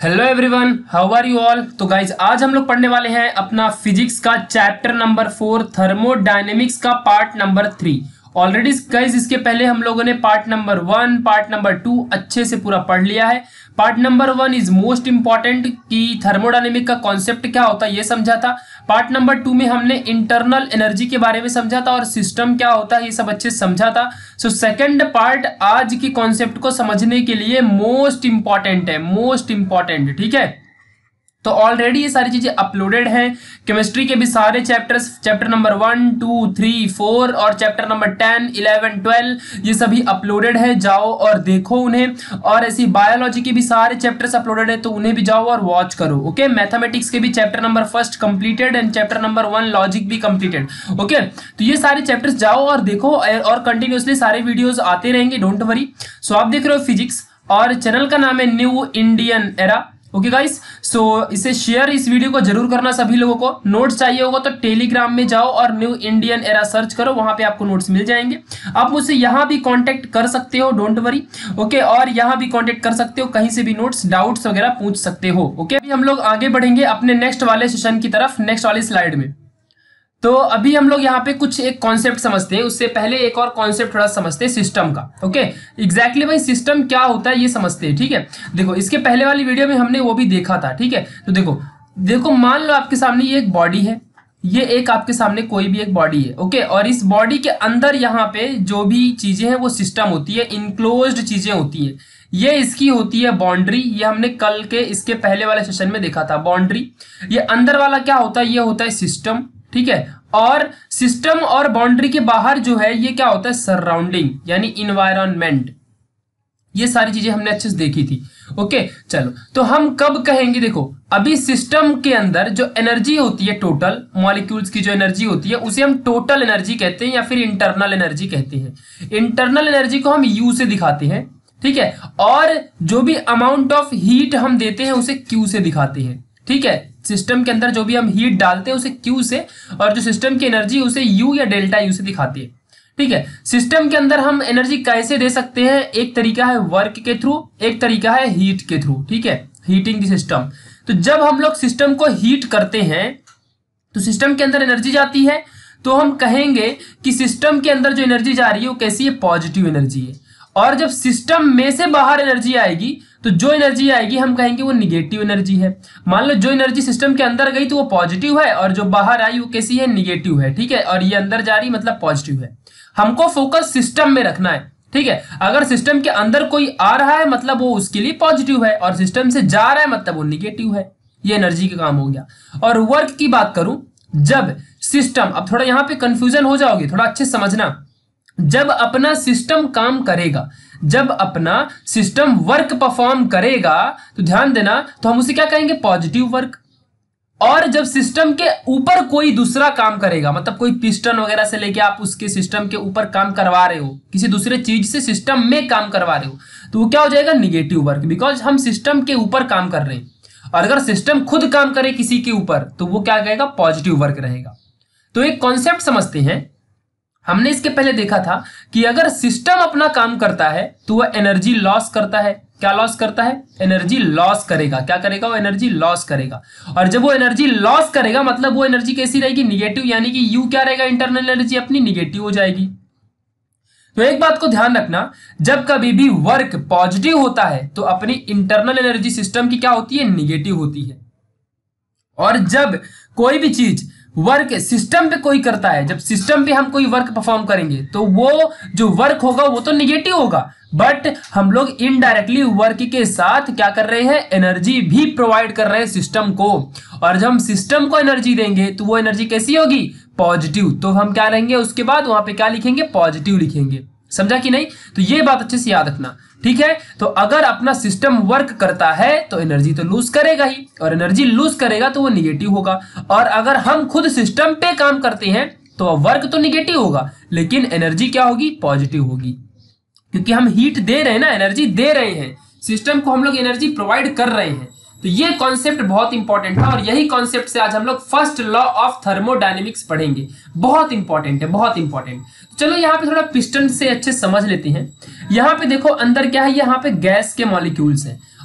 Hello everyone, how are you all. तो guys आज हम लोग पढ़ने वाले हैं अपना फिजिक्स का चैप्टर नंबर 4 थर्मोडायनेमिक्स का पार्ट नंबर 3। ऑलरेडी गाइज इसके पहले हम लोगों ने पार्ट नंबर 1 पार्ट नंबर 2 अच्छे से पूरा पढ़ लिया है। Part number 1 is most important कि थर्मोडायनेमिक का कॉन्सेप्ट क्या होता है ये समझा था। पार्ट नंबर 2 में हमने इंटरनल एनर्जी के बारे में समझा था और सिस्टम क्या होता है ये सब अच्छे से समझा था। सो सेकंड पार्ट आज की कॉन्सेप्ट को समझने के लिए मोस्ट इंपॉर्टेंट है, मोस्ट इंपॉर्टेंट, ठीक है। तो ऑलरेडी ये सारी चीजें अपलोडेड हैं। केमिस्ट्री के भी सारे चैप्टर्स, चैप्टर नंबर 1 2 3 4 और चैप्टर नंबर 10 11 12 ये सभी अपलोडेड है, जाओ और देखो उन्हें। और ऐसी बायोलॉजी के भी सारे चैप्टर्स अपलोडेड है तो उन्हें भी जाओ और वॉच करो। ओके, मैथमेटिक्स के भी chapter number 1 completed and chapter number 1 logic भी कंप्लीटेड। ओके, तो ये सारे चैप्टर्स जाओ और देखो और कंटिन्यूसली सारे वीडियोज आते रहेंगे, डोंट वरी। सो आप देख रहे हो फिजिक्स और चैनल का नाम है new Indian era. Okay guys, so इसे शेयर इस वीडियो को जरूर करना सभी लोगों को। नोट्स चाहिए होगा तो टेलीग्राम में जाओ और न्यू इंडियन एरा सर्च करो, वहां पे आपको नोट्स मिल जाएंगे। आप मुझसे यहां भी कांटेक्ट कर सकते हो, डोंट वरी। ओके, और यहां भी कांटेक्ट कर सकते हो, कहीं से भी नोट्स डाउट्स वगैरह पूछ सकते हो। ओके, अभी हम लोग आगे बढ़ेंगे अपने नेक्स्ट वाले सेशन की तरफ, नेक्स्ट वाली स्लाइड में। तो अभी हम लोग यहाँ पे कुछ एक कॉन्सेप्ट समझते हैं, उससे पहले एक और कॉन्सेप्ट थोड़ा समझते हैं सिस्टम का। ओके, एग्जैक्टली भाई सिस्टम क्या होता है ये समझते हैं, ठीक है। देखो इसके पहले वाली वीडियो में हमने वो भी देखा था, ठीक है। तो देखो मान लो आपके सामने ये एक बॉडी है, ये एक आपके सामने कोई भी एक बॉडी है। ओके, और इस बॉडी के अंदर यहाँ पे जो भी चीजें हैं वो सिस्टम होती है, इनक्लोज्ड चीजें होती है। ये इसकी होती है बाउंड्री, ये हमने कल के इसके पहले वाले सेशन में देखा था बाउंड्री। ये अंदर वाला क्या होता है, ये होता है सिस्टम, ठीक है। और सिस्टम और बाउंड्री के बाहर जो है ये क्या होता है, सराउंडिंग यानी इन्वायरमेंट। ये सारी चीजें हमने अच्छे से देखी थी। ओके, चलो तो हम कब कहेंगे, देखो अभी सिस्टम के अंदर जो एनर्जी होती है, टोटल मॉलिक्यूल्स की जो एनर्जी होती है उसे हम टोटल एनर्जी कहते हैं या फिर इंटरनल एनर्जी कहते हैं। इंटरनल एनर्जी को हम यू से दिखाते हैं, ठीक है। और जो भी अमाउंट ऑफ हीट हम देते हैं उसे क्यू से दिखाते हैं, ठीक है। सिस्टम के अंदर जो भी हम हीट डालते हैं उसे क्यू से, और जो सिस्टम की एनर्जी उसे यू या डेल्टा यू से दिखाती है, ठीक है। सिस्टम के अंदर हम एनर्जी कैसे दे सकते हैं, एक तरीका है वर्क के थ्रू, एक तरीका है हीट के थ्रू, ठीक है, हीटिंग द सिस्टम। तो जब हम लोग सिस्टम को हीट करते हैं तो सिस्टम के अंदर एनर्जी जाती है, तो हम कहेंगे कि सिस्टम के अंदर जो एनर्जी जा रही है वो कैसी है, पॉजिटिव एनर्जी है। और जब सिस्टम में से बाहर एनर्जी आएगी तो जो एनर्जी आएगी हम कहेंगे वो निगेटिव एनर्जी है। मान लो जो एनर्जी सिस्टम के अंदर गई तो वो पॉजिटिव है और जो बाहर आई वो कैसी है, निगेटिव है, ठीक है। और ये अंदर जा रही मतलब पॉजिटिव है। हमको फोकस सिस्टम में रखना है, ठीक है। अगर सिस्टम के अंदर कोई आ रहा है मतलब वो उसके लिए पॉजिटिव है, और सिस्टम से जा रहा है मतलब वो निगेटिव है। ये एनर्जी का काम हो गया। और वर्क की बात करूं, जब सिस्टम, अब थोड़ा यहां पे कंफ्यूजन हो जाओगे, थोड़ा अच्छे समझना। जब अपना सिस्टम काम करेगा, जब अपना सिस्टम वर्क परफॉर्म करेगा तो ध्यान देना, तो हम उसे क्या कहेंगे, पॉजिटिव वर्क। और जब सिस्टम के ऊपर कोई दूसरा काम करेगा, मतलब कोई पिस्टन वगैरह से लेके आप उसके सिस्टम के ऊपर काम करवा रहे हो, किसी दूसरे चीज से सिस्टम में काम करवा रहे हो, तो वो क्या हो जाएगा, निगेटिव वर्क, बिकॉज हम सिस्टम के ऊपर काम कर रहे हैं। और अगर सिस्टम खुद काम करे किसी के ऊपर तो वो क्या कहेगा, पॉजिटिव वर्क रहेगा। तो एक कॉन्सेप्ट समझते हैं। हमने इसके पहले देखा था कि अगर सिस्टम अपना काम करता है तो वह एनर्जी लॉस करता है। क्या लॉस करता है, एनर्जी लॉस करेगा। क्या करेगा, वो एनर्जी लॉस करेगा। और जब वो एनर्जी लॉस करेगा मतलब वो एनर्जी कैसी रहेगी, निगेटिव, यानी कि यू क्या रहेगा, इंटरनल एनर्जी अपनी निगेटिव हो जाएगी। तो एक बात को ध्यान रखना, जब कभी भी वर्क पॉजिटिव होता है तो अपनी इंटरनल एनर्जी सिस्टम की क्या होती है, निगेटिव होती है। और जब कोई भी चीज वर्क सिस्टम पे कोई करता है, जब सिस्टम पे हम कोई वर्क परफॉर्म करेंगे तो वो जो वर्क होगा वो तो निगेटिव होगा, बट हम लोग इनडायरेक्टली वर्क के साथ क्या कर रहे हैं, एनर्जी भी प्रोवाइड कर रहे हैं सिस्टम को। और जब हम सिस्टम को एनर्जी देंगे तो वो एनर्जी कैसी होगी, पॉजिटिव। तो हम क्या लेंगे उसके बाद, वहां पे क्या लिखेंगे, पॉजिटिव लिखेंगे। समझा कि नहीं, तो ये बात अच्छे से याद रखना, ठीक है। तो अगर अपना सिस्टम वर्क करता है तो एनर्जी तो लूज करेगा ही, और एनर्जी लूज करेगा तो वो निगेटिव होगा। और अगर हम खुद सिस्टम पे काम करते हैं तो वर्क तो निगेटिव होगा लेकिन एनर्जी क्या होगी, पॉजिटिव होगी, क्योंकि हम हीट दे रहे हैं ना, एनर्जी दे रहे हैं सिस्टम को, हम लोग एनर्जी प्रोवाइड कर रहे हैं। तो ये कॉन्सेप्ट बहुत इंपॉर्टेंट था और यही कॉन्सेप्ट से आज हम लोग फर्स्ट लॉ ऑफ थर्मोडायनेमिक्स पढ़ेंगे। बहुत इंपॉर्टेंट है, बहुत इंपॉर्टेंट। चलो यहाँ पे थोड़ा पिस्टन से अच्छे समझ लेते हैं। यहाँ पे देखो अंदर क्या है, यहाँ पे गैस के मॉलिक्यूल्स हैं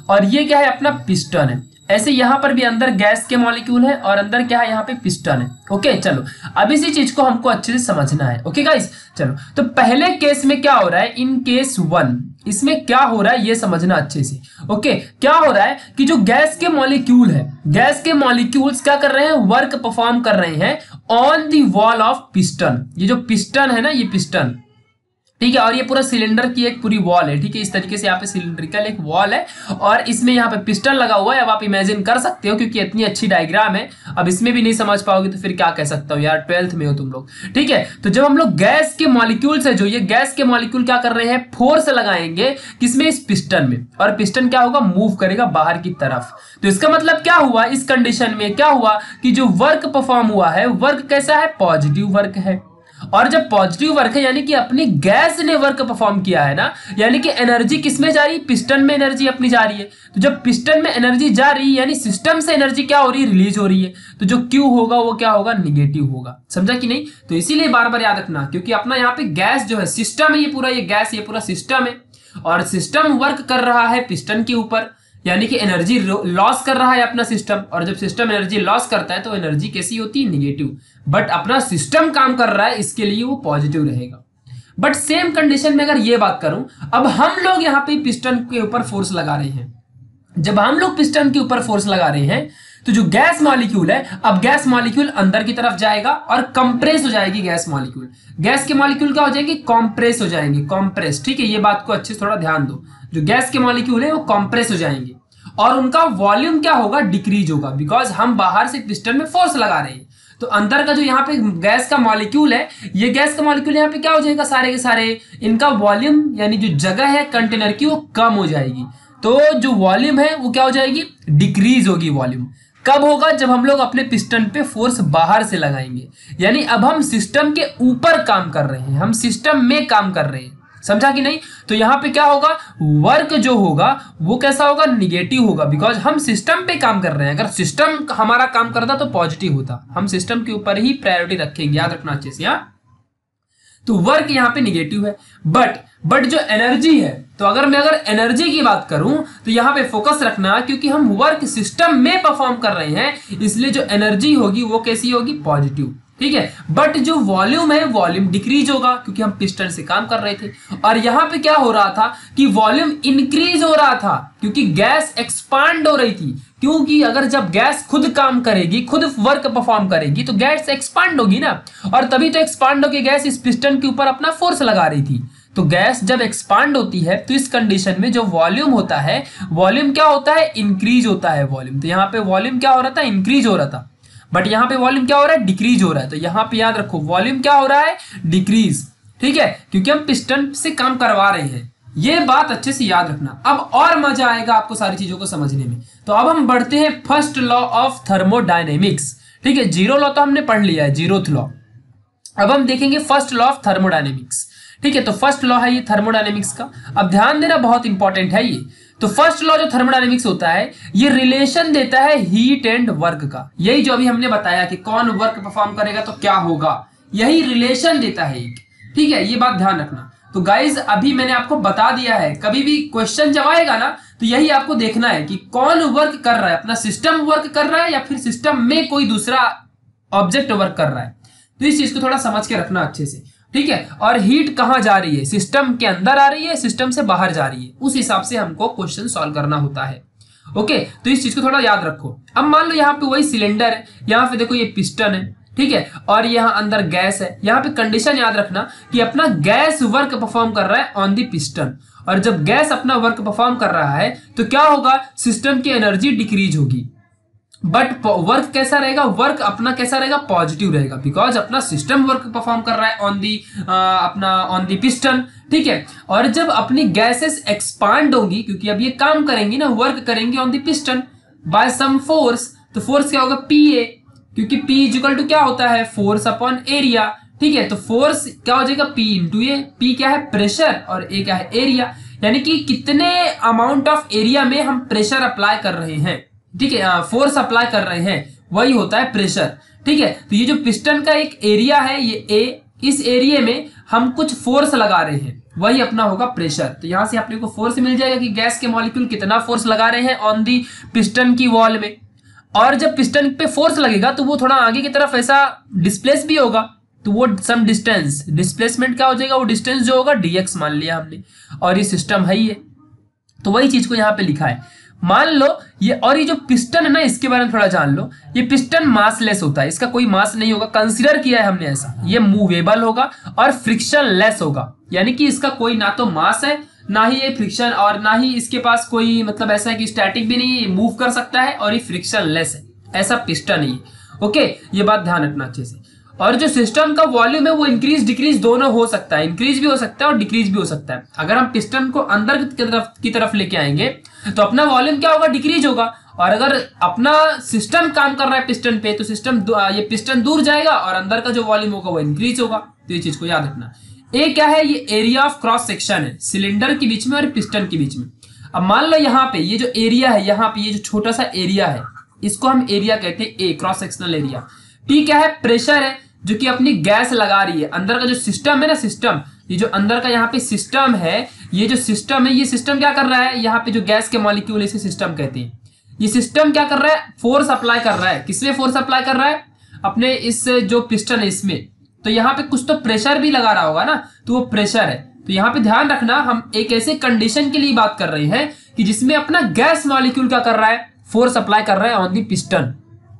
और ये क्या है अपना पिस्टन है। ऐसे यहाँ पर भी अंदर गैस के मॉलिक्यूल है और अंदर क्या है यहाँ पे पिस्टन है। ओके चलो अब इसी चीज को हमको अच्छे से समझना है। ओके गाइस चलो तो पहले केस में क्या हो रहा है, इन केस 1 इसमें क्या हो रहा है ये समझना अच्छे से। ओके क्या हो रहा है कि जो गैस के मॉलिक्यूल है, गैस के मॉलिक्यूल्स क्या कर रहे हैं, वर्क परफॉर्म कर रहे हैं on the wall of piston. ये जो पिस्टन है ना, ये पिस्टन ठीक है, और ये पूरा सिलेंडर की एक पूरी वॉल है। ठीक है, इस तरीके से यहाँ पे सिलेंड्रिकल एक वॉल है और इसमें यहाँ पे पिस्टन लगा हुआ है। अब आप इमेजिन कर सकते हो क्योंकि इतनी अच्छी डायग्राम है, अब इसमें भी नहीं समझ पाओगे तो फिर क्या कह सकता हूँ यार, 12th में हो तुम लोग। ठीक है, तो जब हम लोग गैस के मॉलिक्यूल्स है, जो ये गैस के मॉलिक्यूल क्या कर रहे हैं, फोर्स लगाएंगे किसमें, इस पिस्टन में, और पिस्टन क्या होगा, मूव करेगा बाहर की तरफ। तो इसका मतलब क्या हुआ, इस कंडीशन में क्या हुआ कि जो वर्क परफॉर्म हुआ है, वर्क कैसा है, पॉजिटिव वर्क है। और जब पॉजिटिव वर्क है यानी कि अपनी गैस ने वर्क परफॉर्म किया है ना, यानी कि एनर्जी किसमें जा रही है, पिस्टन में एनर्जी अपनी जा रही है। तो जब पिस्टन में एनर्जी जा रही है यानी सिस्टम से एनर्जी क्या हो रही है, रिलीज हो रही है। तो जो Q होगा वो क्या होगा, निगेटिव होगा। समझा कि नहीं? तो इसीलिए बार बार याद रखना, क्योंकि अपना यहाँ पे गैस जो है, सिस्टम है ये पूरा, ये गैस ये पूरा सिस्टम है और सिस्टम वर्क कर रहा है पिस्टन के ऊपर, यानी कि एनर्जी लॉस कर रहा है अपना सिस्टम। और जब सिस्टम एनर्जी लॉस करता है तो एनर्जी कैसी होती है, निगेटिव। बट अपना सिस्टम काम कर रहा है, इसके लिए वो पॉजिटिव रहेगा। बट सेम कंडीशन में अगर ये बात करूं, अब हम लोग यहाँ पे पिस्टन के ऊपर फोर्स लगा रहे हैं। जब हम लोग पिस्टन के ऊपर फोर्स लगा रहे हैं तो जो गैस मॉलिक्यूल है, अब गैस मॉलिक्यूल अंदर की तरफ जाएगा और कंप्रेस हो जाएगी गैस मॉलिक्यूल। गैस के मॉलिक्यूल क्या हो जाएंगे, कॉम्प्रेस हो जाएंगे, कॉम्प्रेस। ठीक है, ये बात को अच्छे से थोड़ा ध्यान दो। जो गैस के मॉलिक्यूल है वो कॉम्प्रेस हो जाएंगे और उनका वॉल्यूम क्या होगा, डिक्रीज होगा, बिकॉज हम बाहर से पिस्टन में फोर्स लगा रहे हैं। तो अंदर का जो यहाँ पे गैस का मॉलिक्यूल है, ये गैस का मॉलिक्यूल यहाँ पे क्या हो जाएगा, सारे के सारे इनका वॉल्यूम यानी जो जगह है कंटेनर की वो कम हो जाएगी। तो जो वॉल्यूम है वो क्या हो जाएगी, डिक्रीज होगी वॉल्यूम। कब होगा, जब हम लोग अपने पिस्टन पे फोर्स बाहर से लगाएंगे। यानी अब हम सिस्टम के ऊपर काम कर रहे हैं, हम सिस्टम में काम कर रहे हैं। समझा कि नहीं? तो यहाँ पे क्या होगा, वर्क जो होगा वो कैसा होगा, निगेटिव होगा, बिकॉज हम सिस्टम पे काम कर रहे हैं। अगर सिस्टम हमारा काम करता तो पॉजिटिव होता। हम सिस्टम के ऊपर ही प्रायोरिटी रखेंगे, याद रखना अच्छे से। तो वर्क यहाँ पे निगेटिव है। बट जो एनर्जी है, तो अगर मैं एनर्जी की बात करूं तो यहाँ पे फोकस रखना, क्योंकि हम वर्क सिस्टम में परफॉर्म कर रहे हैं, इसलिए जो एनर्जी होगी वो कैसी होगी, पॉजिटिव। ठीक है, बट जो वॉल्यूम है, वॉल्यूम डिक्रीज होगा क्योंकि हम पिस्टन से काम कर रहे थे। और यहाँ पे क्या हो रहा था कि वॉल्यूम इंक्रीज हो रहा था क्योंकि गैस एक्सपांड हो रही थी। क्योंकि अगर जब गैस खुद काम करेगी, खुद वर्क परफॉर्म करेगी, तो गैस एक्सपांड होगी ना, और तभी तो एक्सपांड होकर गैस इस पिस्टन के ऊपर अपना फोर्स लगा रही थी। तो गैस जब एक्सपांड होती है तो इस कंडीशन में जो वॉल्यूम होता है, वॉल्यूम क्या होता है, इंक्रीज होता है वॉल्यूम। तो यहाँ पे वॉल्यूम क्या हो रहा था, इंक्रीज हो रहा था, बट यहाँ पे वॉल्यूम क्या हो रहा है, डिक्रीज हो रहा है। तो यहाँ पे याद रखो, वॉल्यूम क्या हो रहा है, डिक्रीज। ठीक है, क्योंकि हम पिस्टन से काम करवा रहे हैं। ये बात अच्छे से याद रखना। अब और मजा आएगा आपको सारी चीजों को समझने में। तो अब हम बढ़ते हैं फर्स्ट लॉ ऑफ थर्मोडायनेमिक्स। ठीक है, जीरो लॉ तो हमने पढ़ लिया है, जीरोथ लॉ। अब हम देखेंगे फर्स्ट लॉ ऑफ थर्मोडायनेमिक्स। ठीक है, तो फर्स्ट लॉ है ये थर्मोडायनेमिक्स का। अब ध्यान देना, बहुत इंपॉर्टेंट है ये। तो फर्स्ट लॉ जो थर्मोडायनेमिक्स होता है, ये रिलेशन देता है हीट एंड वर्क का। यही जो अभी हमने बताया कि कौन वर्क परफॉर्म करेगा तो क्या होगा, यही रिलेशन देता है एक। ठीक है, ये बात ध्यान रखना। तो गाइज अभी मैंने आपको बता दिया है, कभी भी क्वेश्चन जब आएगा ना तो यही आपको देखना है कि कौन वर्क कर रहा है, अपना सिस्टम वर्क कर रहा है या फिर सिस्टम में कोई दूसरा ऑब्जेक्ट वर्क कर रहा है। तो इस चीज को थोड़ा समझ के रखना अच्छे से। ठीक है, और हीट कहां जा रही है, सिस्टम के अंदर आ रही है, सिस्टम से बाहर जा रही है, उस हिसाब से हमको क्वेश्चन सॉल्व करना होता है। ओके, तो इस चीज को थोड़ा याद रखो। अब मान लो यहाँ पे वही सिलेंडर है, यहाँ पे देखो ये पिस्टन है, ठीक है, और यहाँ अंदर गैस है। यहाँ पे कंडीशन याद रखना कि अपना गैस वर्क परफॉर्म कर रहा है ऑन दी पिस्टन, और जब गैस अपना वर्क परफॉर्म कर रहा है तो क्या होगा, सिस्टम की एनर्जी डिक्रीज होगी। बट वर्क कैसा रहेगा, वर्क अपना कैसा रहेगा, पॉजिटिव रहेगा, बिकॉज अपना सिस्टम वर्क परफॉर्म कर रहा है ऑन दी पिस्टन। ठीक है, और जब अपनी गैसेस एक्सपांड होगी, क्योंकि अब ये काम करेंगी ना, वर्क करेंगी on the piston by some force, तो फोर्स क्या होगा, PA, क्योंकि P इक्वल टू क्या होता है, फोर्स अपॉन एरिया। ठीक है, तो फोर्स क्या हो जाएगा, P इंटू A। P क्या है, प्रेशर, और A क्या है, एरिया, यानी कि कितने अमाउंट ऑफ एरिया में हम प्रेशर अप्लाई कर रहे हैं। ठीक है, फोर्स अप्लाई कर रहे हैं, वही होता है प्रेशर। ठीक है, तो ये जो पिस्टन का एक एरिया है, ये A, इस एरिया में हम कुछ फोर्स लगा रहे हैं, वही अपना होगा प्रेशर। तो यहां से अपने को फोर्स मिल जाएगा कि गैस के मॉलिक्यूल कितना फोर्स लगा रहे हैं ऑन दी पिस्टन की वॉल में। और जब पिस्टन पे फोर्स लगेगा तो वो थोड़ा आगे की तरफ ऐसा डिस्प्लेस भी होगा, तो वो सम डिस्टेंस, डिस्प्लेसमेंट क्या हो जाएगा, वो डिस्टेंस जो होगा dx मान लिया हमने, और ये सिस्टम है ही है। तो वही चीज को यहाँ पे लिखा है। मान लो ये, और ये जो पिस्टन है ना, इसके बारे में थोड़ा जान लो। ये पिस्टन मासलेस होता है, इसका कोई मास नहीं होगा, कंसीडर किया है हमने ऐसा। ये मूवेबल होगा और फ्रिक्शन लेस होगा, यानी कि इसका कोई ना तो मास है, ना ही ये फ्रिक्शन, और ना ही इसके पास कोई मतलब ऐसा है कि स्टैटिक भी नहीं है, मूव कर सकता है, और ये फ्रिक्शन लेस है, ऐसा पिस्टन ही है। ओके, ये बात ध्यान रखना अच्छे से। और जो सिस्टम का वॉल्यूम है वो इंक्रीज डिक्रीज दोनों हो सकता है, इंक्रीज भी हो सकता है और डिक्रीज भी हो सकता है। अगर हम पिस्टन को अंदर की तरफ लेके आएंगे तो अपना वॉल्यूम क्या होगा, डिक्रीज होगा। और अगर अपना सिस्टम काम कर रहा है पिस्टन पे, तो सिस्टम ये पिस्टन दूर जाएगा और अंदर का जो वॉल्यूम होगा वो इंक्रीज होगा। तो ये चीज को याद रखना। ए क्या है, ये एरिया ऑफ क्रॉस सेक्शन है सिलेंडर के बीच में और पिस्टन के बीच में। अब मान लो यहाँ पे ये जो एरिया है, यहाँ पे ये जो छोटा सा एरिया है, इसको हम एरिया कहते हैं, A cross sectional area. P क्या है, प्रेशर है जो कि अपनी गैस लगा रही है। अंदर का जो सिस्टम है ना, सिस्टम, ये जो अंदर का यहाँ पे सिस्टम है, ये जो सिस्टम है, ये सिस्टम क्या कर रहा है, यहाँ पे जो गैस के मॉलिक्यूल इसे सिस्टम कहते हैं। ये सिस्टम क्या कर रहा है, फोर्स अप्लाई कर रहा है। किसमें फोर्स अप्लाई कर रहा है, अपने इस जो पिस्टन है इसमें। तो यहाँ पे कुछ तो प्रेशर भी लगा रहा होगा ना, तो वो प्रेशर है। तो यहाँ पे ध्यान रखना, हम एक ऐसे कंडीशन के लिए बात कर रहे हैं कि जिसमें अपना गैस मॉलिक्यूल क्या कर रहा है, फोर्स अप्लाई कर रहा है ऑन दी पिस्टन।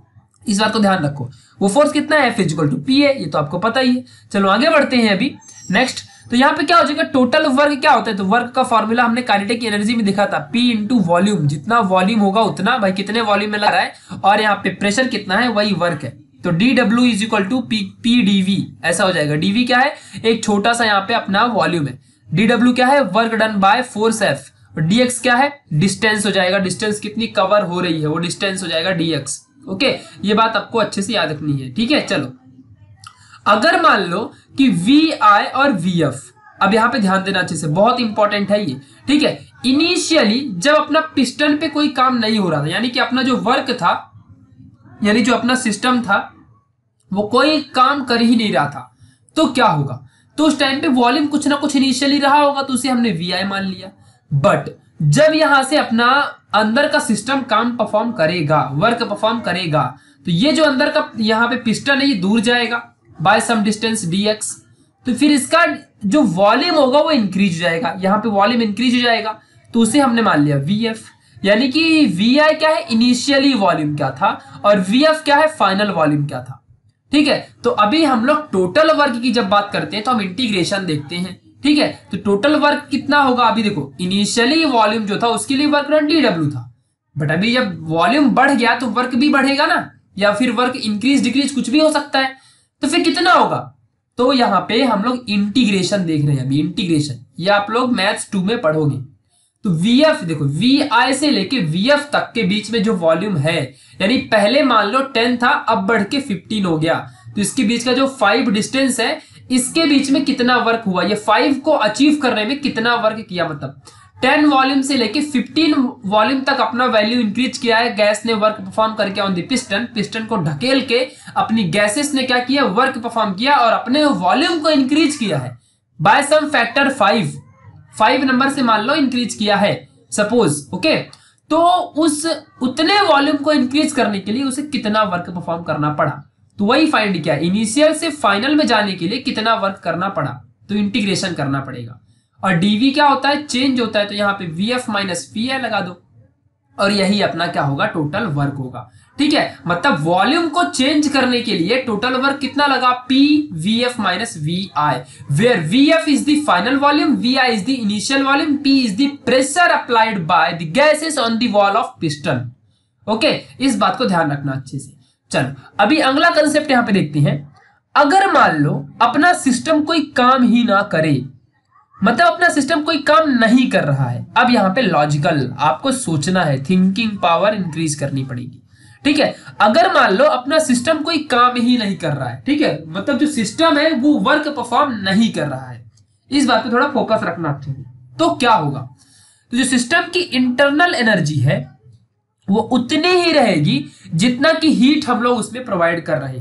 इस बात को ध्यान रखो। वो फोर्स कितना है, F P है, ये तो आपको पता ही है। चलो आगे बढ़ते हैं अभी नेक्स्ट। तो यहाँ पे क्या हो जाएगा, टोटल वर्क क्या होता है, तो वर्क का फॉर्मूला हमने काइनेटिक एनर्जी में दिखा था, P इंटू वॉल्यूम। जितना वॉल्यूम होगा उतना, भाई कितने वॉल्यूम में लग रहा है, और यहाँ पे प्रेशर कितना है, वही वर्क है। तो dW is equal to P dV, ऐसा हो जाएगा। dV क्या है, एक छोटा सा यहाँ पे अपना वॉल्यूम है। dW क्या है, work done by force F। और dx क्या है, डिस्टेंस हो जाएगा, डिस्टेंस कितनी कवर हो रही है वो डिस्टेंस हो जाएगा dx। ओके, ये बात आपको अच्छे से याद रखनी है, ठीक है। चलो, अगर मान लो कि VI और VF, अब यहां पे ध्यान देना अच्छे से, बहुत इंपॉर्टेंट है ये, ठीक है। इनिशियली जब अपना पिस्टन पे कोई काम नहीं हो रहा था, यानी कि अपना जो वर्क था, यानी जो अपना सिस्टम था, वो कोई काम कर ही नहीं रहा था, तो क्या होगा, तो उस टाइम पे वॉल्यूम कुछ ना कुछ इनिशियली रहा होगा, तो उसे हमने VI मान लिया। बट जब यहां से अपना अंदर का सिस्टम काम परफॉर्म करेगा, वर्क परफॉर्म करेगा, तो ये जो अंदर का यहाँ पे पिस्टन है ये दूर जाएगा बाय सम डिस्टेंस dx। तो फिर इसका जो वॉल्यूम होगा वो इंक्रीज हो जाएगा, यहाँ पे वॉल्यूम इंक्रीज हो जाएगा, तो उसे हमने मान लिया VF। यानी कि VI क्या है, इनिशियली वॉल्यूम क्या था, और VF क्या है, फाइनल वॉल्यूम क्या था, ठीक है। तो अभी हम लोग टोटल वर्क की जब बात करते हैं तो हम इंटीग्रेशन देखते हैं, ठीक है। तो टोटल वर्क कितना होगा, अभी देखो इनिशियली वॉल्यूम जो था उसके लिए वर्क डन dW था, बट अभी जब वॉल्यूम बढ़ गया तो वर्क भी बढ़ेगा ना, या फिर वर्क इंक्रीज डिक्रीज कुछ भी हो सकता है, तो फिर कितना होगा। तो यहाँ पे हम लोग इंटीग्रेशन देख रहे हैं अभी, इंटीग्रेशन, ये आप लोग मैथ्स 2 में पढ़ोगे। तो VF देखो, VI से लेके VF तक के बीच में जो वॉल्यूम है, यानी पहले मान लो 10 था, अब बढ़ के 15 हो गया, तो इसके बीच का जो 5 डिस्टेंस है, इसके बीच में कितना वर्क हुआ, ये 5 को अचीव करने में कितना वर्क किया, मतलब 10 वॉल्यूम से लेके 15 वॉल्यूम तक अपना वैल्यू इंक्रीज किया है गैस ने, वर्क परफॉर्म करके ऑन द पिस्टन। पिस्टन को ढकेल के अपनी गैसेस ने क्या किया, वर्क परफॉर्म किया और अपने वॉल्यूम को इंक्रीज किया है बाय सम फैक्टर 5 नंबर से मान लो इंक्रीज किया है सपोज, ओके। तो उस उतने वॉल्यूम को इंक्रीज करने के लिए उसे कितना वर्क परफॉर्म करना पड़ा, तो वही फाइंड किया, इनिशियल से फाइनल में जाने के लिए कितना वर्क करना पड़ा, तो इंटीग्रेशन करना पड़ेगा। और dV क्या होता है, चेंज होता है, तो यहाँ पे VF माइनस VI लगा दो, और यही अपना क्या होगा, टोटल वर्क होगा, ठीक है। मतलब वॉल्यूम को चेंज करने के लिए टोटल वर्क कितना लगा, P VF minus VI, where VF is the final volume, VI is the initial volume, P is the pressure applied by the gases on the wall of piston. Okay, इस बात को ध्यान रखना अच्छे से। चलो अभी अगला कंसेप्ट यहां पे देखते हैं। अगर मान लो अपना सिस्टम कोई काम ही ना करे, मतलब अपना सिस्टम कोई काम नहीं कर रहा है, अब यहाँ पे लॉजिकल आपको सोचना है, थिंकिंग पावर इंक्रीज करनी पड़ेगी, ठीक है। अगर मान लो अपना सिस्टम कोई काम ही नहीं कर रहा है, ठीक है, मतलब जो सिस्टम है वो वर्क परफॉर्म नहीं कर रहा है, इस बात पे थोड़ा फोकस रखना अच्छे से। तो क्या होगा, तो जो सिस्टम की इंटरनल एनर्जी है वो उतनी ही रहेगी जितना कि हीट हम लोग उसमें प्रोवाइड कर रहे हैं।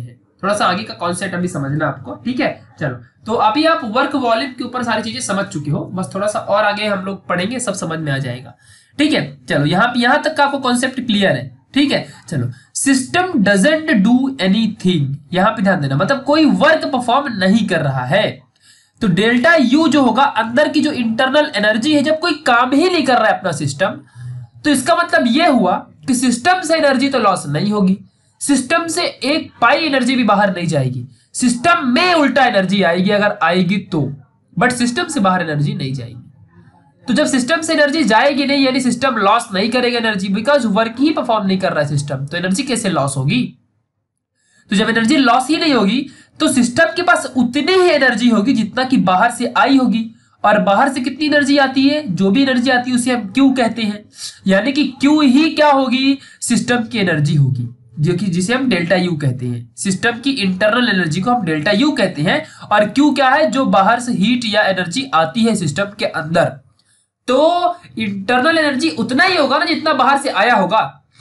थोड़ा सा आगे का कॉन्सेप्ट अभी समझना आपको, ठीक है। चलो, तो अभी आप वर्क वॉल्यूम के ऊपर सारी चीजें समझ चुके हो, बस थोड़ा सा और आगे हम लोग पढ़ेंगे, सब समझ में आ जाएगा, ठीक है। चलो, यहाँ तक का आपको कॉन्सेप्ट क्लियर है, ठीक है। चलो, सिस्टम डजंट डू एनीथिंग, यहाँ पे ध्यान देना, मतलब कोई वर्क परफॉर्म नहीं कर रहा है। तो डेल्टा यू जो होगा, अंदर की जो इंटरनल एनर्जी है, जब कोई काम ही नहीं कर रहा है अपना सिस्टम, तो इसका मतलब यह हुआ कि सिस्टम से एनर्जी तो लॉस नहीं होगी, सिस्टम से एक पाई एनर्जी भी बाहर नहीं जाएगी, सिस्टम में उल्टा एनर्जी आएगी अगर आएगी तो, बट सिस्टम से बाहर एनर्जी नहीं जाएगी। तो जब सिस्टम से एनर्जी जाएगी नहीं, यानी सिस्टम लॉस नहीं करेगा एनर्जी, बिकॉज वर्क ही परफॉर्म नहीं कर रहा है सिस्टम, तो एनर्जी कैसे लॉस होगी। तो जब एनर्जी लॉस ही नहीं होगी, तो सिस्टम के पास उतनी ही एनर्जी होगी जितना कि बाहर से आई होगी। और बाहर से कितनी एनर्जी आती है, जो भी एनर्जी आती है उसे हम क्यू कहते हैं, यानी कि क्यू ही क्या होगी, सिस्टम की एनर्जी होगी, जो कि जिसे हम डेल्टा यू कहते हैं। सिस्टम की इंटरनल एनर्जी को हम डेल्टा यू कहते हैं, और क्यू क्या है, जो बाहर से हीट या एनर्जी आती है सिस्टम के अंदर। तो इंटरनल एनर्जी उतना ही होगा ना जितना बाहर से आया होगा,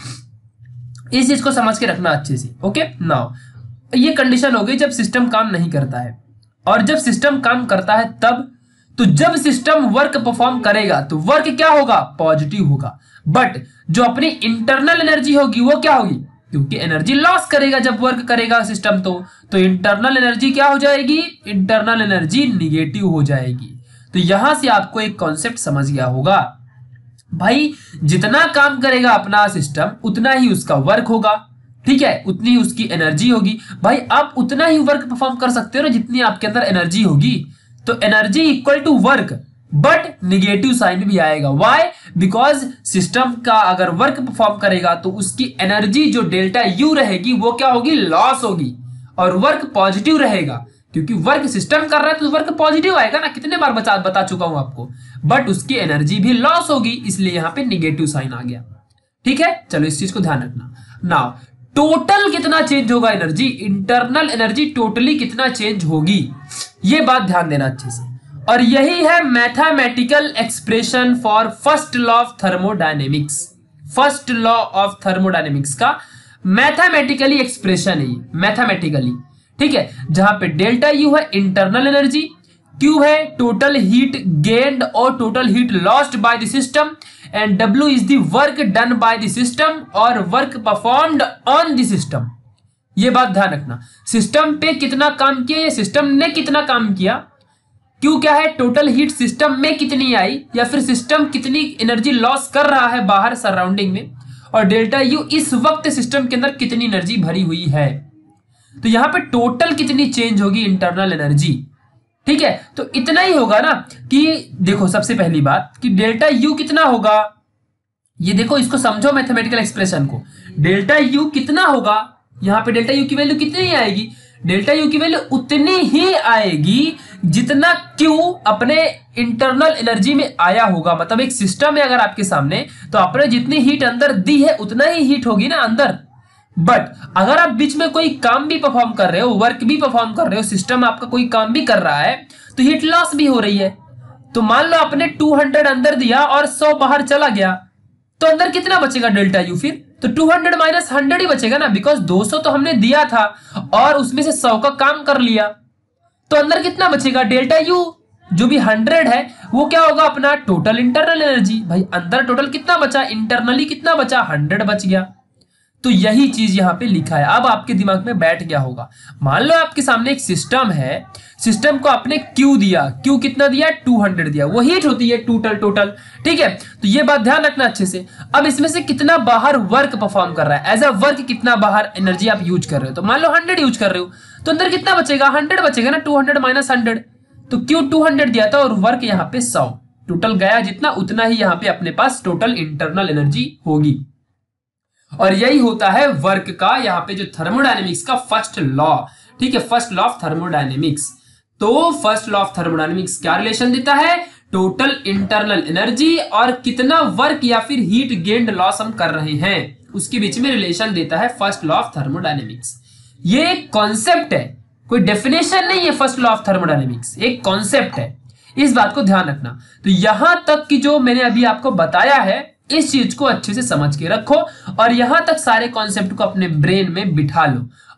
इस चीज को समझ के रखना अच्छे से, ओके। नाउ ये कंडीशन हो गई जब सिस्टम काम नहीं करता है, और जब सिस्टम काम करता है तब, तो जब सिस्टम वर्क परफॉर्म करेगा तो वर्क क्या होगा, पॉजिटिव होगा। बट जो अपनी इंटरनल एनर्जी होगी वो क्या होगी, क्योंकि एनर्जी लॉस करेगा जब वर्क करेगा सिस्टम, तो इंटरनल एनर्जी क्या हो जाएगी, इंटरनल एनर्जी निगेटिव हो जाएगी। तो यहां से आपको एक कॉन्सेप्ट समझ गया होगा भाई, जितना काम करेगा अपना सिस्टम उतना ही उसका वर्क होगा, ठीक है, उतनी ही उसकी एनर्जी होगी। भाई आप उतना ही वर्क परफॉर्म कर सकते हो ना जितनी आपके अंदर एनर्जी होगी, तो energy equal to work, but negative sign भी आएगा। व्हाई, बिकॉज सिस्टम का अगर वर्क परफॉर्म करेगा तो उसकी एनर्जी जो डेल्टा यू रहेगी वो क्या होगी, लॉस होगी, और वर्क पॉजिटिव रहेगा, क्योंकि वर्क सिस्टम कर रहा है तो वर्क पॉजिटिव आएगा ना, कितने बार बता चुका हूं आपको। बट उसकी एनर्जी भी लॉस होगी, इसलिए यहां पे निगेटिव साइन आ गया, ठीक है। चलो, इस चीज को ध्यान रखना। नाउ टोटल कितना चेंज होगा एनर्जी, इंटरनल एनर्जी टोटली कितना चेंज होगी, ये बात ध्यान देना अच्छे से। और यही है mathematical expression for first law of thermodynamics. First law of thermodynamics का मैथमेटिकली एक्सप्रेशन है, मैथमेटिकली, ठीक है। जहां पे डेल्टा यू है इंटरनल एनर्जी, क्यू है टोटल हीट गेन्ड और total heat lost by the system, and W is the work done by the system और work performed on the system. ये बात ध्यान रखना, सिस्टम पे कितना काम किया या सिस्टम ने कितना काम किया, क्यू क्या है, टोटल हीट सिस्टम में कितनी आई, या फिर सिस्टम कितनी एनर्जी लॉस कर रहा है बाहर सराउंडिंग में, और डेल्टा यू इस वक्त सिस्टम के अंदर कितनी एनर्जी भरी हुई है। तो यहां पे टोटल कितनी चेंज होगी इंटरनल एनर्जी, ठीक है। तो इतना ही होगा ना कि देखो, सबसे पहली बात कि डेल्टा यू कितना होगा, ये देखो, इसको समझो मैथमेटिकल एक्सप्रेशन को। डेल्टा यू कितना होगा, यहां पे डेल्टा यू की वैल्यू कितनी आएगी, डेल्टा यू की वैल्यू उतनी ही आएगी जितना क्यू अपने इंटरनल एनर्जी में आया होगा। मतलब एक सिस्टम है अगर आपके सामने, तो आपने जितनी हीट अंदर दी है उतना ही हीट होगी ना अंदर। बट अगर आप बीच में कोई काम भी परफॉर्म कर रहे हो, वर्क भी परफॉर्म कर रहे हो, सिस्टम आपका कोई काम भी कर रहा है, तो हीट लॉस भी हो रही है। तो मान लो आपने 200 अंदर दिया और 100 बाहर चला गया, तो अंदर कितना बचेगा डेल्टा यू, फिर तो 200 माइनस 100 ही बचेगा ना, बिकॉज 200 तो हमने दिया था और उसमें से 100 का काम कर लिया, तो अंदर कितना बचेगा डेल्टा यू, जो भी 100 है वो क्या होगा, अपना टोटल इंटरनल एनर्जी। भाई अंदर टोटल कितना बचा, इंटरनली कितना बचा, 100 बच गया। तो यही चीज यहां पे लिखा है, अब आपके दिमाग में बैठ गया होगा। मान लो आपके सामने एक सिस्टम है, सिस्टम को आपने क्यू दिया, क्यू कितना दिया, 200 दिया, वो हीट होती है टोटल, ठीक है। तो ये बात ध्यान रखना अच्छे से। अब इसमें से कितना बाहर वर्क परफॉर्म कर रहा है, एज अ वर्क कितना बाहर एनर्जी आप यूज कर रहे हो, तो मान लो 100 यूज कर रहे हो, तो अंदर कितना बचेगा, 100 बचेगा ना, 200 माइनस 100, तो क्यू 200 दिया था और वर्क यहाँ पे 100, टोटल गया जितना उतना ही यहाँ पे अपने पास टोटल इंटरनल एनर्जी होगी। और यही होता है वर्क का, यहाँ पे जो थर्मोडायनेमिक्स का फर्स्ट लॉ, ठीक है, फर्स्ट लॉ ऑफ थर्मोडायनेमिक्स। तो फर्स्ट लॉ ऑफ थर्मोडायनेमिक्स क्या रिलेशन देता है, टोटल इंटरनल एनर्जी और कितना वर्क या फिर हीट गेन्ड लॉस हम कर रहे हैं, उसके बीच में रिलेशन देता है फर्स्ट लॉ ऑफ थर्मोडायनेमिक्स। ये एक कॉन्सेप्ट है, कोई डेफिनेशन नहीं है। फर्स्ट लॉ ऑफ थर्मोडायनेमिक्स एक कॉन्सेप्ट है, इस बात को ध्यान रखना। तो यहां तक कि जो मैंने अभी आपको बताया है, इस चीज को अच्छे से समझ के रखो और यहां तक सारे कॉन्सेप्ट को अपने ब्रेन में बिठा लो।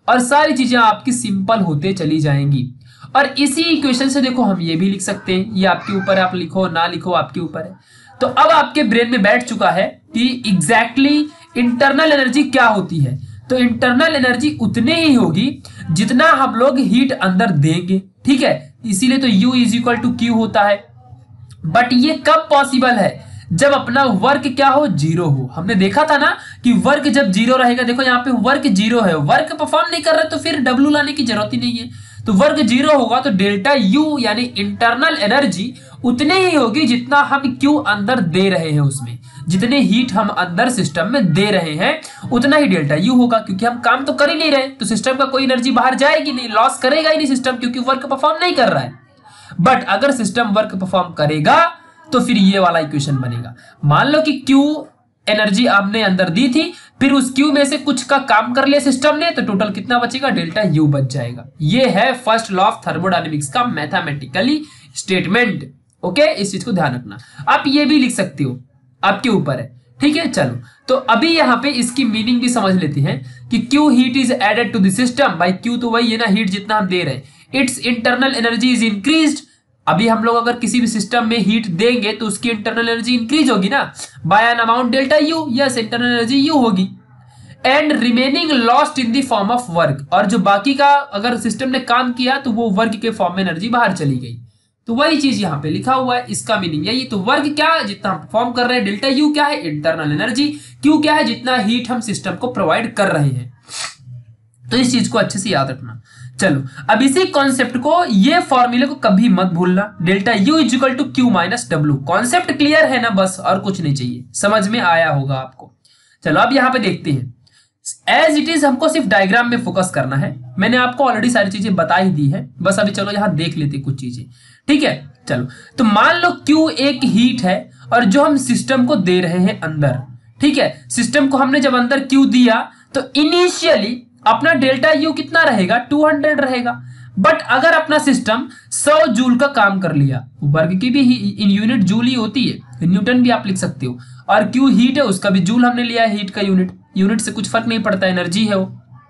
और सारी चीजें आपकी सिंपल होते चली जाएंगी। और इसी इक्वेशन से देखो हम ये भी लिख सकते हैं, ये आपके ऊपर, आप लिखो ना लिखो आपके ऊपर है। तो अब आपके ब्रेन में बैठ चुका है कि एग्जैक्टली इंटरनल एनर्जी क्या होती है। तो इंटरनल एनर्जी उतने ही होगी जितना हम लोग हीट अंदर देंगे, ठीक है, इसीलिए तो U is equal to Q होता है। बट ये कब पॉसिबल है, जब अपना वर्क क्या हो, जीरो हो। हमने देखा था ना कि वर्क जब जीरो रहेगा, देखो यहाँ पे वर्क जीरो है, वर्क परफॉर्म नहीं कर रहे तो फिर W लाने की जरूरत ही नहीं है। तो वर्क जीरो होगा तो डेल्टा U यानी इंटरनल एनर्जी उतने ही होगी जितना हम Q अंदर दे रहे हैं, उसमें जितने हीट हम अंदर सिस्टम में दे रहे हैं उतना ही डेल्टा U होगा, क्योंकि हम काम तो कर ही नहीं रहे, तो सिस्टम का कोई एनर्जी बाहर जाएगी नहीं, लॉस करेगा ही नहीं सिस्टम, क्योंकि वर्क परफॉर्म नहीं कर रहा है। बट अगर सिस्टम वर्क परफॉर्म करेगा तो फिर ये वाला इक्वेशन बनेगा। मान लो कि Q एनर्जी आपने अंदर दी थी, फिर उस Q में से कुछ का काम कर लिया सिस्टम ने, तो टोटल कितना बचेगा, डेल्टा U बच जाएगा। ये है फर्स्ट लॉ ऑफ थर्मोडायनेमिक्स का मैथमेटिकली स्टेटमेंट। ओके, इस चीज को ध्यान रखना। आप ये भी लिख सकते हो, आपके ऊपर है, ठीक है। चलो तो अभी यहाँ पे इसकी मीनिंग भी समझ लेते हैं कि Q heat is added to the system. भाई Q तो वही है ना, हीट जितना हम दे रहे हैं, it's internal energy is increased. अभी हम लोग अगर किसी भी सिस्टम में हीट देंगे तो उसकी इंटरनल एनर्जी इंक्रीज होगी ना, by an amount delta U। Yes, internal energy U होगी। And remaining lost in the form of work, और जो बाकी का अगर सिस्टम ने काम किया तो वो वर्क के फॉर्म में एनर्जी बाहर चली गई। तो वही चीज यहाँ पे लिखा हुआ है, इसका मीनिंग यही। तो वर्क क्या है, जितना हम परफॉर्म कर रहे हैं, डेल्टा U क्या है, इंटरनल एनर्जी, Q क्या है, जितना हीट हम सिस्टम को प्रोवाइड कर रहे हैं। तो इस चीज को अच्छे से याद रखना। चलो अब इसी कॉन्सेप्ट को, ये फॉर्मूले को कभी मत भूलना, delta U is equal to Q minus W। Concept clear है ना, बस और कुछ नहीं चाहिए, समझ में आया होगा आपको। चलो अब यहाँ पे देखते हैं, एज इट इज हमको सिर्फ डायग्राम में फोकस करना है। मैंने आपको ऑलरेडी सारी चीजें बता ही दी है, बस अभी चलो यहाँ देख लेते कुछ चीजें, ठीक है। चलो तो मान लो Q एक हीट है और जो हम सिस्टम को दे रहे हैं अंदर, ठीक है। सिस्टम को हमने जब अंदर Q दिया तो इनिशियली अपना डेल्टा U कितना रहेगा, 200 रहेगा। बट अगर अपना सिस्टम 100 जूल का काम कर लिया, वर्ग की भी इन यूनिट जूल ही होती है, न्यूटन भी आप लिख सकते हो, और Q हीट है उसका भी जूल हमने लिया है, हीट का यूनिट से कुछ फर्क नहीं पड़ता, एनर्जी है वो।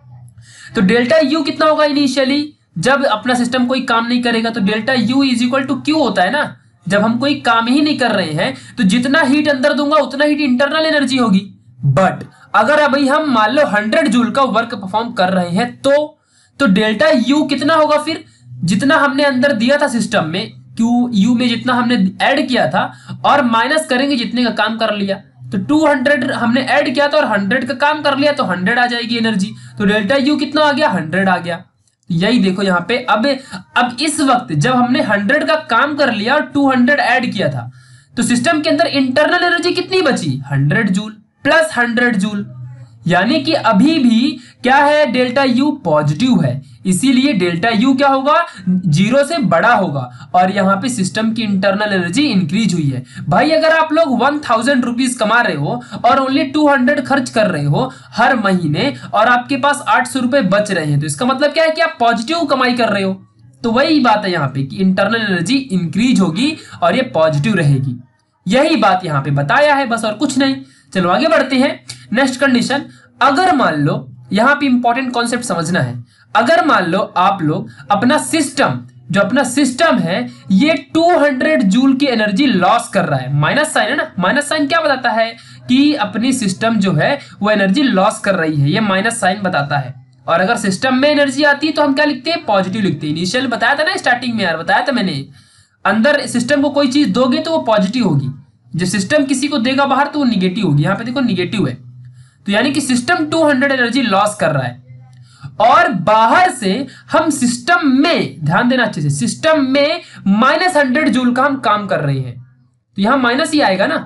तो डेल्टा U कितना होगा इनिशियली, जब अपना सिस्टम कोई काम नहीं करेगा तो delta U is equal to Q होता है ना। जब हम कोई काम ही नहीं कर रहे हैं तो जितना हीट अंदर दूंगा उतना हीट इंटरनल एनर्जी होगी। बट अगर अभी हम मान लो 100 जूल का वर्क परफॉर्म कर रहे हैं तो डेल्टा U कितना होगा, फिर जितना हमने अंदर दिया था सिस्टम में, U में जितना हमने ऐड किया था, और माइनस करेंगे जितने का काम कर लिया। तो 200 हमने ऐड किया था और 100 का काम कर लिया तो 100 आ जाएगी एनर्जी। तो डेल्टा U कितना आ गया, 100 आ गया। यही देखो यहाँ पे, अब इस वक्त जब हमने 100 का काम कर लिया और 200 ऐड किया था, तो सिस्टम के अंदर इंटरनल एनर्जी कितनी बची, 100 जूल प्लस 100 जूल, यानी कि अभी भी क्या है, डेल्टा U पॉजिटिव है, इसीलिए डेल्टा U क्या होगा, 0 से बड़ा होगा, और यहाँ पे सिस्टम की इंटरनल एनर्जी इंक्रीज हुई है। भाई अगर आप लोग 1000 रुपीज कमा रहे हो और ओनली 200 खर्च कर रहे हो हर महीने, और आपके पास 800 रुपए बच रहे हैं, तो इसका मतलब क्या है कि आप पॉजिटिव कमाई कर रहे हो। तो वही बात है यहाँ पे कि इंटरनल एनर्जी इंक्रीज होगी और ये पॉजिटिव रहेगी। यही बात यहाँ पे बताया है, बस और कुछ नहीं। चलो आगे बढ़ते हैं। नेक्स्ट कंडीशन, अगर मान लो, यहां पे इंपॉर्टेंट कॉन्सेप्ट समझना है, अगर मान लो आप लोग अपना सिस्टम, जो अपना सिस्टम है ये 200 जूल की एनर्जी लॉस कर रहा है, माइनस साइन है ना, माइनस साइन क्या बताता है कि अपनी सिस्टम जो है वो एनर्जी लॉस कर रही है, ये माइनस साइन बताता है। और अगर सिस्टम में एनर्जी आती है तो हम क्या लिखते हैं, पॉजिटिव लिखते हैं। इनिशियल बताया था ना, स्टार्टिंग में यार बताया था मैंने, अंदर सिस्टम को कोई चीज दोगे तो वो पॉजिटिव होगी, जो सिस्टम किसी को देगा बाहर तो वो निगेटिव होगी। यहाँ पे देखो निगेटिव है, तो यानी कि सिस्टम 200 एनर्जी लॉस कर रहा है, और बाहर से हम सिस्टम में, ध्यान देना अच्छे से, सिस्टम में -100 जूल का हम काम कर रहे हैं, तो यहां माइनस ही आएगा ना,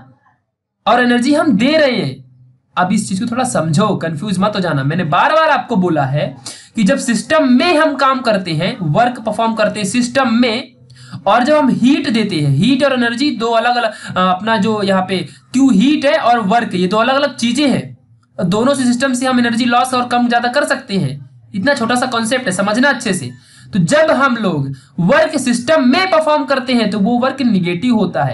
और एनर्जी हम दे रहे हैं। अब इस चीज को थोड़ा समझो, कंफ्यूज मत हो जाना। मैंने बार बार आपको बोला है कि जब सिस्टम में हम काम करते हैं, वर्क परफॉर्म करते हैं सिस्टम में, और जब हम हीट देते हैं, हीट और एनर्जी दो अलग अलग, अपना जो यहाँ पे Q हीट है और वर्क, ये दो अलग अलग चीजें हैं, दोनों से सिस्टम से हम एनर्जी लॉस और कम ज्यादा कर सकते हैं। इतना छोटा सा कॉन्सेप्ट है, समझना अच्छे से। तो जब हम लोग वर्क सिस्टम में परफॉर्म करते हैं तो वो वर्क निगेटिव होता है,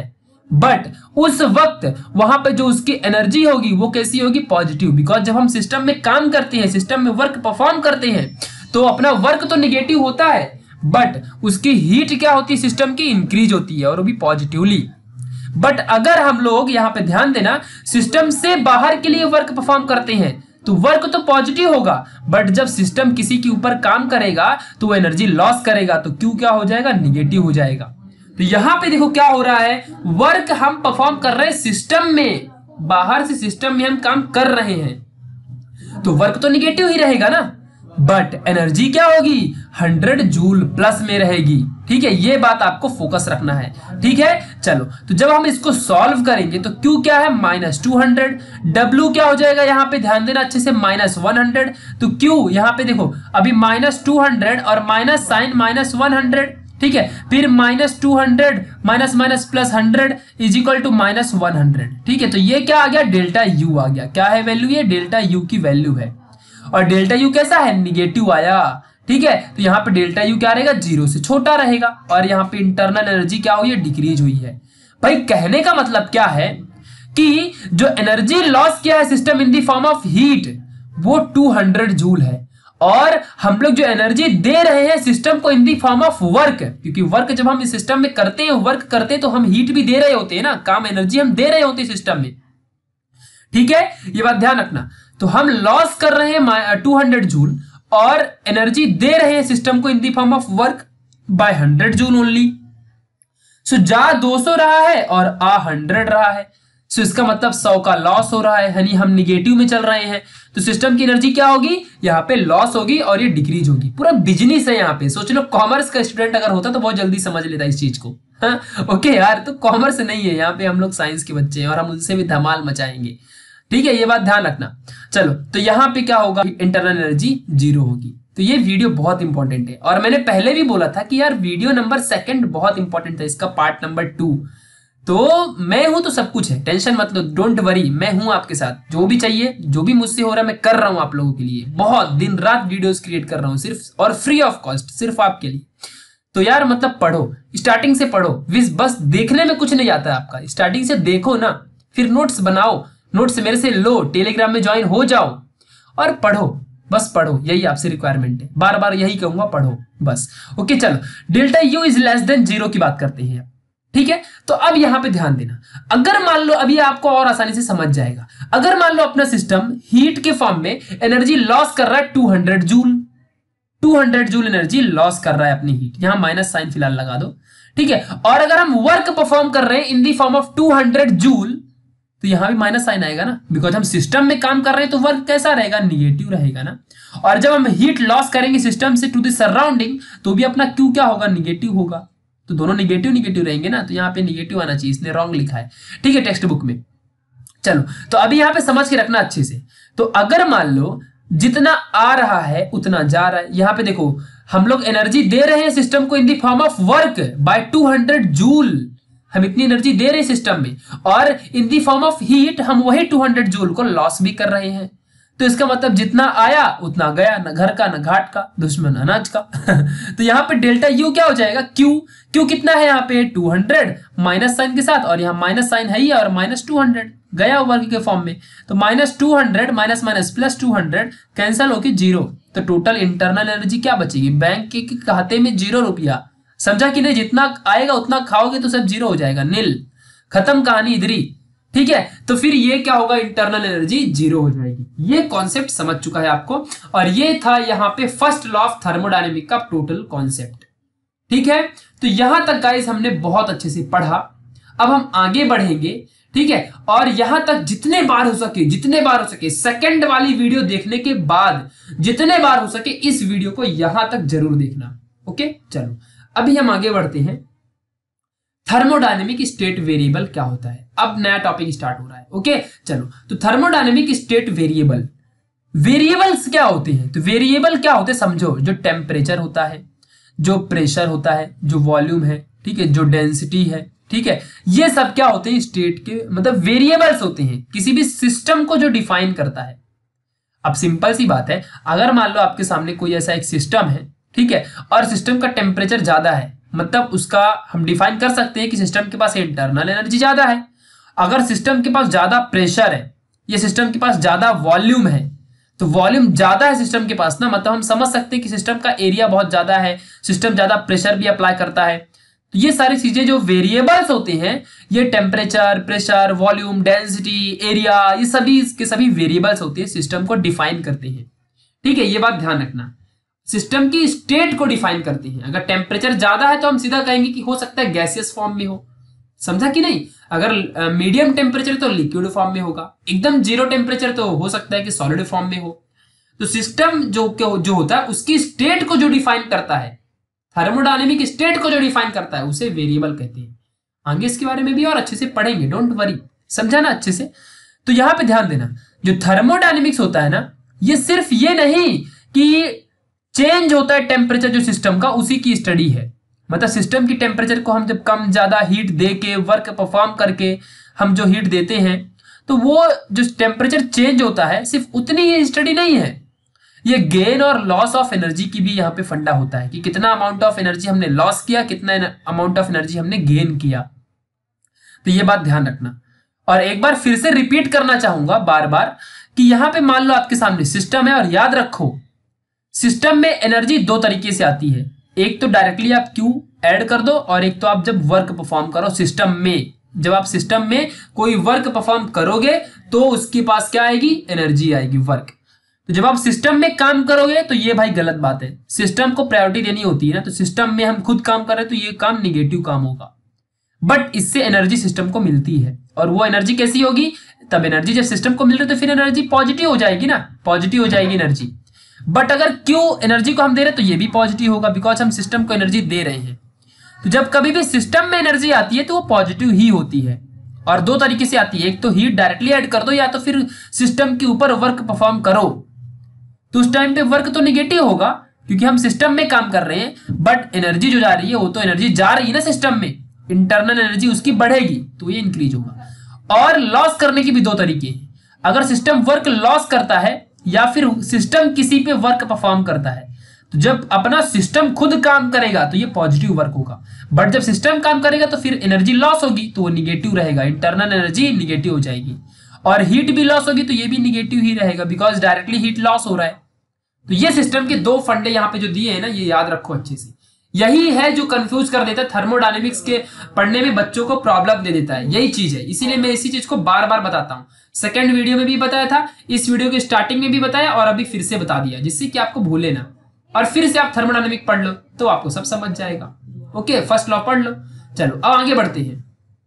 बट उस वक्त वहां पे जो उसकी एनर्जी होगी वो कैसी होगी, पॉजिटिव। बिकॉज जब हम सिस्टम में काम करते हैं, सिस्टम में वर्क परफॉर्म करते हैं, तो अपना वर्क तो निगेटिव होता है, बट उसकी हीट क्या होती है सिस्टम की, इंक्रीज होती है, और वो भी पॉजिटिवली। बट अगर हम लोग यहाँ पे ध्यान देना, सिस्टम से बाहर के लिए वर्क परफॉर्म करते हैं तो वर्क तो पॉजिटिव होगा, बट जब सिस्टम किसी के ऊपर काम करेगा तो वो एनर्जी लॉस करेगा, तो क्यू क्या हो जाएगा, निगेटिव हो जाएगा। तो यहां पे देखो क्या हो रहा है, वर्क हम परफॉर्म कर रहे हैं सिस्टम में, बाहर से सिस्टम में हम काम कर रहे हैं, तो वर्क तो निगेटिव ही रहेगा ना, बट एनर्जी क्या होगी, 100 जूल प्लस में रहेगी। ठीक है, ये बात आपको फोकस रखना है। ठीक है, चलो तो जब हम इसको सॉल्व करेंगे तो Q क्या है, -200, W क्या हो जाएगा, यहाँ पे ध्यान देना अच्छे से, -100। तो Q यहाँ पे देखो अभी -200 और माइनस साइन -100, ठीक है, फिर -200 minus minus plus 100 is equal to -100। ठीक है, तो ये क्या आ गया, डेल्टा U आ गया। क्या है वैल्यू, ये डेल्टा U की वैल्यू है, और डेल्टा U कैसा है, निगेटिव आया। ठीक है, तो यहाँ पे डेल्टा U क्या रहेगा, 0 से छोटा रहेगा, और यहाँ पे इंटरनल एनर्जी क्या हुई है, डिक्रीज हुई है। भाई कहने का मतलब क्या है कि जो एनर्जी लॉस किया है system in the form of heat वो 200 जूल है, और हम लोग जो एनर्जी दे रहे हैं सिस्टम को in the form of work, क्योंकि वर्क जब हम इस सिस्टम में करते हैं, वर्क करते हैं, तो हम हीट भी दे रहे होते हैं ना, काम एनर्जी हम दे रहे होते हैं सिस्टम में। ठीक है, ये बात ध्यान रखना। तो हम लॉस कर रहे हैं 200 जूल और एनर्जी दे रहे हैं सिस्टम को in the form of work by 100 joule only. So जा 200 रहा है और आ 100 रहा है, सो इसका मतलब 100 का लॉस हो रहा है, यानी हम निगेटिव में चल रहे हैं, तो सिस्टम की एनर्जी क्या होगी, यहाँ पे लॉस होगी और ये डिक्रीज होगी। पूरा बिजनेस है यहाँ पे। सोच लो कॉमर्स का स्टूडेंट अगर होता तो बहुत जल्दी समझ लेता इस चीज को। हाँ ओके यार, तो कॉमर्स नहीं है, यहाँ पे हम लोग साइंस के बच्चे हैं और हम उनसे भी धमाल मचाएंगे। ठीक है, ये बात ध्यान रखना। चलो तो यहाँ पे क्या होगा, इंटरनल एनर्जी 0 होगी। तो ये वीडियो बहुत इंपॉर्टेंट है, और मैंने पहले भी बोला था कि यार वीडियो नंबर 2 बहुत इंपॉर्टेंट था, इसका पार्ट नंबर 2। तो मैं हूं तो सब कुछ है, टेंशन मत लो, डोंट वरी, मैं हूं आपके साथ। जो भी चाहिए, जो भी मुझसे हो रहा है, मैं कर रहा हूं आप लोगों के लिए, बहुत दिन रात वीडियोस क्रिएट कर रहा हूं सिर्फ और फ्री ऑफ कॉस्ट, सिर्फ आपके लिए। तो यार मतलब पढ़ो, स्टार्टिंग से पढ़ो, बस देखने में कुछ नहीं आता है आपका, स्टार्टिंग से देखो ना, फिर नोट्स बनाओ, नोट्स मेरे से लो, टेलीग्राम में ज्वाइन हो जाओ और पढ़ो, बस पढ़ो, यही आपसे रिक्वायरमेंट है, बार बार यही कहूंगा, पढ़ो बस। ओके चलो, delta U is less than 0 की बात करते हैं। ठीक है, तो अब यहां पे ध्यान देना, अगर मान लो, अभी आपको और आसानी से समझ जाएगा, अगर मान लो अपना सिस्टम हीट के फॉर्म में एनर्जी लॉस कर रहा है 200 जूल, 200 जूल एनर्जी लॉस कर रहा है अपनी हीट, यहां माइनस साइन फिलहाल लगा दो। ठीक है, और अगर हम वर्क परफॉर्म कर रहे हैं in the form of 200 joule, तो यहां भी माइनस साइन आएगा ना, बिकॉज हम सिस्टम में काम कर रहे हैं, तो वर्क कैसा रहेगा, निगेटिव रहेगा ना। और जब हम हीट लॉस करेंगे सिस्टम से टू द सराउंडिंग, तो भी अपना क्यू क्या होगा, निगेटिव होगा। तो दोनों निगेटिव निगेटिव रहेंगे ना, तो यहाँ पे निगेटिव आना चाहिए, इसने रॉन्ग लिखा है। ठीक है, टेक्स्ट बुक में। चलो तो अभी यहाँ पे समझ के रखना अच्छे से। तो अगर मान लो जितना आ रहा है उतना जा रहा है, यहाँ पे देखो हम लोग एनर्जी दे रहे हैं सिस्टम को in the form of work by 200 joule, हम इतनी एनर्जी दे रहे हैं सिस्टम में, और in the form of heat हम वही 200 जूल को लॉस भी कर रहे हैं। तो इसका मतलब जितना आया उतना गया, न घर का न घाट का, दुश्मन अनाज का। तो यहाँ पे डेल्टा U क्या हो जाएगा, Q कितना है यहाँ पे 200 माइनस साइन के साथ, और यहाँ माइनस साइन है ही, और -200 गया वर्ग के फॉर्म में, तो -200 माइनस माइनस प्लस 200 कैंसल होके 0। तो टोटल इंटरनल एनर्जी क्या बचेगी, बैंक के खाते में 0 रुपया, समझा कि नहीं, जितना आएगा उतना खाओगे तो सब 0 हो जाएगा, नील, खत्म कहानी इधर ही। ठीक है, तो फिर ये क्या होगा, इंटरनल एनर्जी 0 हो जाएगी। ये कॉन्सेप्ट समझ चुका है आपको, और ये था यहाँ पे फर्स्ट लॉ ऑफ थर्मोडायनेमिक का टोटल कॉन्सेप्ट। ठीक है, तो यहां तक गाइस हमने बहुत अच्छे से पढ़ा। अब हम आगे बढ़ेंगे, ठीक है, और यहां तक जितने बार हो सके सेकंड वाली वीडियो देखने के बाद जितने बार हो सके इस वीडियो को यहां तक जरूर देखना। ओके चलो, अभी हम आगे बढ़ते हैं। थर्मोडायनेमिक स्टेट वेरिएबल क्या होता है, अब नया टॉपिक स्टार्ट हो रहा है। ओके चलो, तो थर्मोडायनेमिक स्टेट वेरिएबल, वेरिएबल्स क्या होते हैं, तो वेरिएबल क्या होते हैं समझो, जो टेम्परेचर होता है, जो प्रेशर होता है, जो वॉल्यूम है, ठीक है, जो डेंसिटी है, ठीक है, ये सब क्या होते हैं, स्टेट के मतलब वेरिएबल्स होते हैं, किसी भी सिस्टम को जो डिफाइन करता है। अब सिंपल सी बात है, अगर मान लो आपके सामने कोई ऐसा एक सिस्टम है, ठीक है, और सिस्टम का टेम्परेचर ज्यादा है, मतलब उसका हम डिफाइन कर सकते हैं कि सिस्टम के पास इंटरनल एनर्जी ज्यादा है। अगर सिस्टम के पास ज्यादा प्रेशर है या सिस्टम के पास ज्यादा वॉल्यूम है, तो वॉल्यूम ज्यादा है सिस्टम के पास ना, मतलब हम समझ सकते हैं कि सिस्टम का एरिया बहुत ज्यादा है, सिस्टम ज्यादा प्रेशर भी अप्लाई करता है। तो ये सारी चीजें जो वेरिएबल्स होते हैं, ये temperature, pressure, volume, density, area, ये सभी के सभी वेरिएबल्स होते हैं, सिस्टम को डिफाइन करते हैं। ठीक है, ये बात ध्यान रखना। सिस्टम की स्टेट को डिफाइन करते हैं। अगर टेम्परेचर ज्यादा है तो हम सीधा कहेंगे कि हो सकता है गैसियस फॉर्म में हो, समझा कि नहीं। अगर मीडियम टेम्परेचर तो लिक्विड फॉर्म में होगा, एकदम जीरो टेम्परेचर तो हो सकता है कि सॉलिड फॉर्म में हो। तो सिस्टम जो होता है उसकी स्टेट को जो डिफाइन करता है, थर्मोडायनेमिक स्टेट को जो डिफाइन करता है, उसे वेरिएबल कहते हैं। आगे इसके बारे में भी और अच्छे से पढ़ेंगे, डोंट वरी, समझा ना अच्छे से। तो यहां पे ध्यान देना, जो थर्मोडायनेमिक्स होता है ना, ये सिर्फ ये नहीं कि चेंज होता है टेम्परेचर जो सिस्टम का, उसी की स्टडी है। मतलब सिस्टम की टेम्परेचर को हम जब कम ज्यादा हीट दे के, वर्क परफॉर्म करके हम जो हीट देते हैं, तो वो जो टेम्परेचर चेंज होता है सिर्फ उतनी ही स्टडी नहीं है, ये गेन और लॉस ऑफ एनर्जी की भी यहाँ पे फंडा होता है कि कितना अमाउंट ऑफ एनर्जी हमने लॉस किया, कितना अमाउंट ऑफ एनर्जी हमने गेन किया। तो ये बात ध्यान रखना। और एक बार फिर से रिपीट करना चाहूंगा बार बार कि यहां पे मान लो आपके सामने सिस्टम है, और याद रखो सिस्टम में एनर्जी दो तरीके से आती है। एक तो डायरेक्टली आप क्यू ऐड कर दो, और एक तो आप जब वर्क परफॉर्म करो सिस्टम में, जब आप सिस्टम में कोई वर्क परफॉर्म करोगे तो उसके पास क्या आएगी, एनर्जी आएगी, वर्क। तो जब आप सिस्टम में काम करोगे तो ये भाई गलत बात है, सिस्टम को प्रायोरिटी देनी होती है ना। तो सिस्टम में हम खुद काम कर रहे हैं तो ये काम निगेटिव काम होगा, बट इससे एनर्जी सिस्टम को मिलती है। और वो एनर्जी कैसी होगी, तब एनर्जी जब सिस्टम को मिल रही है तो फिर एनर्जी पॉजिटिव हो जाएगी ना, पॉजिटिव हो जाएगी एनर्जी। बट अगर क्यों एनर्जी को हम दे रहे हैं तो ये भी पॉजिटिव होगा, बिकॉज हम सिस्टम को एनर्जी दे रहे हैं। तो जब कभी भी सिस्टम में एनर्जी आती है तो वो पॉजिटिव ही होती है। और दो तरीके से आती है, एक तो हीट डायरेक्टली ऐड कर दो, या तो फिर सिस्टम के ऊपर वर्क परफॉर्म करो। तो उस टाइम पे वर्क तो निगेटिव होगा क्योंकि हम सिस्टम में काम कर रहे हैं, बट एनर्जी जो जा रही है वो तो एनर्जी जा रही है ना सिस्टम में, इंटरनल एनर्जी उसकी बढ़ेगी तो ये इंक्रीज होगा। और लॉस करने की भी दो तरीके हैं, अगर सिस्टम वर्क लॉस करता है या फिर सिस्टम किसी पे वर्क परफॉर्म करता है। तो जब अपना सिस्टम खुद काम करेगा तो ये पॉजिटिव वर्क होगा, बट जब सिस्टम काम करेगा तो फिर एनर्जी लॉस होगी तो वो निगेटिव रहेगा, इंटरनल एनर्जी निगेटिव हो जाएगी। और हीट भी लॉस होगी तो ये भी निगेटिव ही रहेगा, बिकॉज डायरेक्टली हीट लॉस हो रहा है। तो ये सिस्टम के दो फंडे यहाँ पे जो दिए हैं ना, ये याद रखो अच्छे से। यही है जो कंफ्यूज कर देता है, थर्मोडायनेमिक्स के पढ़ने में बच्चों को प्रॉब्लम दे देता है, यही चीज है। इसीलिए मैं इसी चीज को बार बार बताता हूँ। सेकंड वीडियो में भी बताया था, इस वीडियो के स्टार्टिंग में भी बताया, और अभी फिर से बता दिया, जिससे कि आपको भूले ना। और फिर से आप थर्मोडायनेमिक पढ़ लो तो आपको सब समझ जाएगा। ओके, फर्स्ट लॉ पढ़ लो। चलो अब आगे बढ़ते हैं।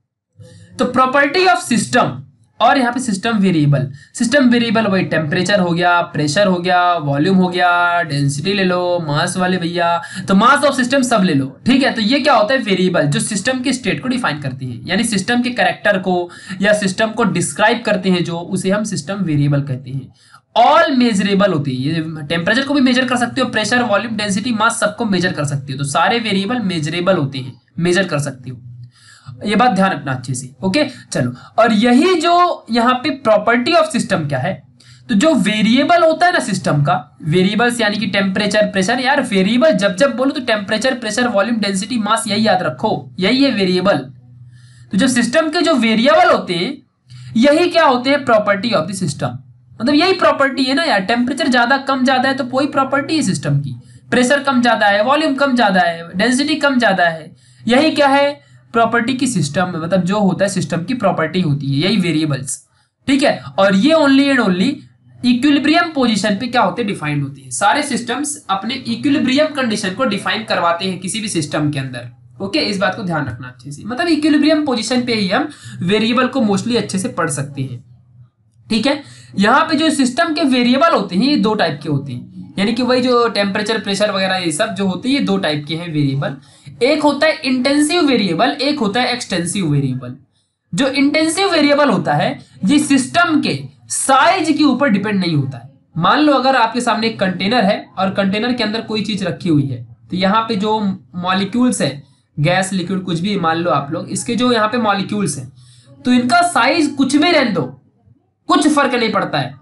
तो प्रॉपर्टी ऑफ सिस्टम, और यहाँ पे सिस्टम वेरिएबल। सिस्टम वेरिएबल वही टेम्परेचर हो गया, प्रेशर हो गया, वॉल्यूम हो गया, डेंसिटी ले लो, मास वाले भैया तो मास ऑफ सिस्टम सब ले लो, ठीक है। तो ये क्या होता है, वेरिएबल जो सिस्टम की स्टेट को डिफाइन करती है, यानी सिस्टम के कैरेक्टर को या सिस्टम को डिस्क्राइब करते हैं जो, उसे हम सिस्टम वेरिएबल कहते हैं। ऑल मेजरेबल होती है, ये टेम्परेचर को भी मेजर कर सकते हो, प्रेशर, वॉल्यूम, डेंसिटी, मास सबको मेजर कर सकते हो। तो सारे वेरिएबल मेजरेबल होते हैं, मेजर कर सकते हो, ये बात ध्यान रखना अच्छे से। ओके चलो, और यही जो यहाँ पे प्रॉपर्टी ऑफ सिस्टम क्या है, तो जो वेरिएबल होता है ना सिस्टम का, वेरिएबल्स यानी कि टेम्परेचर, प्रेशर, यार वेरिएबल जब जब बोलो तो temperature, pressure, volume, density, mass यही याद रखो, यही है वेरिएबल। तो जो सिस्टम के जो वेरिएबल होते हैं यही क्या होते हैं, प्रॉपर्टी ऑफ द सिस्टम। मतलब यही प्रॉपर्टी है ना यार, टेम्परेचर ज्यादा कम ज्यादा है तो कोई प्रॉपर्टी है सिस्टम की, प्रेशर कम ज्यादा है, वॉल्यूम कम ज्यादा है, डेंसिटी कम ज्यादा है, यही क्या है, प्रॉपर्टी की सिस्टम में, मतलब जो होता है सिस्टम की प्रॉपर्टी होती है, यही वेरिएबल्स, ठीक है। और ये only and only equilibrium position पे क्या होते हैं, डिफाइंड होते हैं। सारे सिस्टम्स अपने इक्विलिब्रियम कंडीशन को डिफाइन करवाते हैं किसी भी सिस्टम के अंदर। ओके, इस बात को ध्यान रखना अच्छे से, मतलब इक्विलिब्रियम पोजीशन पे ही हम वेरिएबल को मोस्टली अच्छे से पढ़ सकते हैं, ठीक है। यहाँ पे जो सिस्टम के वेरिएबल होते हैं ये दो टाइप के होते हैं, यानी कि वही जो टेम्परेचर, प्रेशर वगैरह ये सब जो होते हैं ये दो टाइप के हैं वेरिएबल। एक होता है इंटेंसिव वेरिएबल, एक होता है एक्सटेंसिव वेरिएबल। जो इंटेंसिव वेरिएबल होता है ये सिस्टम के साइज के ऊपर डिपेंड नहीं होता है। मान लो अगर आपके सामने एक कंटेनर है और कंटेनर के अंदर कोई चीज रखी हुई है, तो यहाँ पे जो मॉलिक्यूल्स है, गैस, लिक्विड, कुछ भी मान लो आप लोग, इसके जो यहाँ पे मॉलिक्यूल्स हैं, तो इनका साइज कुछ भी रहने दो, कुछ फर्क नहीं पड़ता है,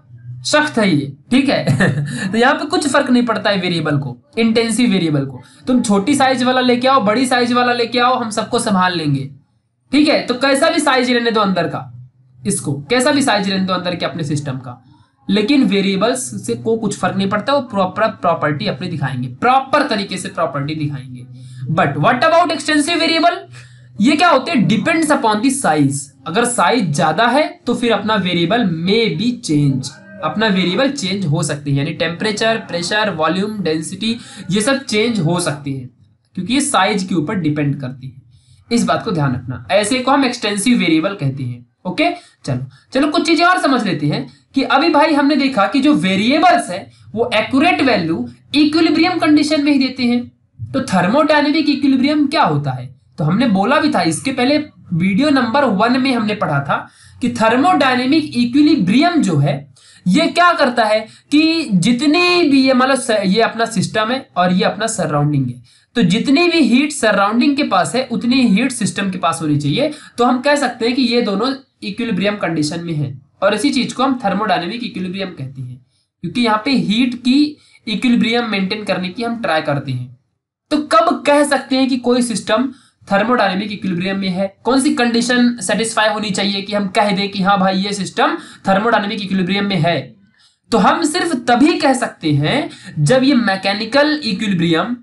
सख्त है ये, ठीक है। तो यहाँ पे कुछ फर्क नहीं पड़ता है वेरिएबल को, इंटेंसिव वेरिएबल को। तुम छोटी साइज वाला लेके आओ, बड़ी साइज वाला लेके आओ, हम सबको संभाल लेंगे, ठीक है। तो कैसा भी साइज रहने दो अंदर का, इसको कैसा भी साइज रहने दो अंदर के अपने सिस्टम का, लेकिन वेरिएबल्स से को कुछ फर्क नहीं पड़ता, वो प्रॉपर प्रॉपर्टी अपनी दिखाएंगे, प्रॉपर तरीके से प्रॉपर्टी दिखाएंगे। But what about extensive variable, ये क्या होते हैं, डिपेंड्स अपॉन द साइज। अगर साइज ज्यादा है तो फिर अपना वेरिएबल मे बी चेंज, अपना वेरिएबल चेंज हो सकते हैं, यानी टेम्परेचर, प्रेशर, वॉल्यूम, डेंसिटी, ये सब चेंज हो सकते हैं, क्योंकि ये साइज के ऊपर डिपेंड करती है। इस बात को ध्यान रखना, ऐसे को हम एक्सटेंसिव वेरिएबल कहते हैं। ओके, चलो चलो कुछ चीजें और समझ लेते हैं कि अभी भाई हमने देखा कि जो वेरिएबल्स है वो एक्यूरेट वैल्यू इक्विलिब्रियम कंडीशन में ही देते हैं। तो थर्मोडायनेमिक इक्विलिब्रियम क्या होता है, तो हमने बोला भी था इसके पहले वीडियो नंबर 1 में हमने पढ़ा था कि थर्मोडायनेमिक इक्विलिब्रियम जो है ये क्या करता है कि जितनी भी ये मतलब ये अपना सिस्टम है और ये अपना सराउंडिंग है, तो जितनी भी हीट सराउंडिंग के पास है उतनी हीट सिस्टम के पास होनी चाहिए। तो हम कह सकते हैं कि ये दोनों इक्विलिब्रियम कंडीशन में है, और इसी चीज को हम थर्मोडायनेमिक इक्विलिब्रियम कहते हैं, क्योंकि यहाँ पे हीट की इक्विलिब्रियम मेंटेन करने की हम ट्राई करते हैं। तो कब कह सकते हैं कि कोई सिस्टम थर्मोडायनेमिक इक्विलिब्रियम में है, कौन सी कंडीशन सेटिस्फाई होनी चाहिए कि हम कह दें कि हाँ भाई ये सिस्टम थर्मोडायनेमिक इक्विलिब्रियम में है। तो हम सिर्फ तभी कह सकते हैं जब ये mechanical equilibrium,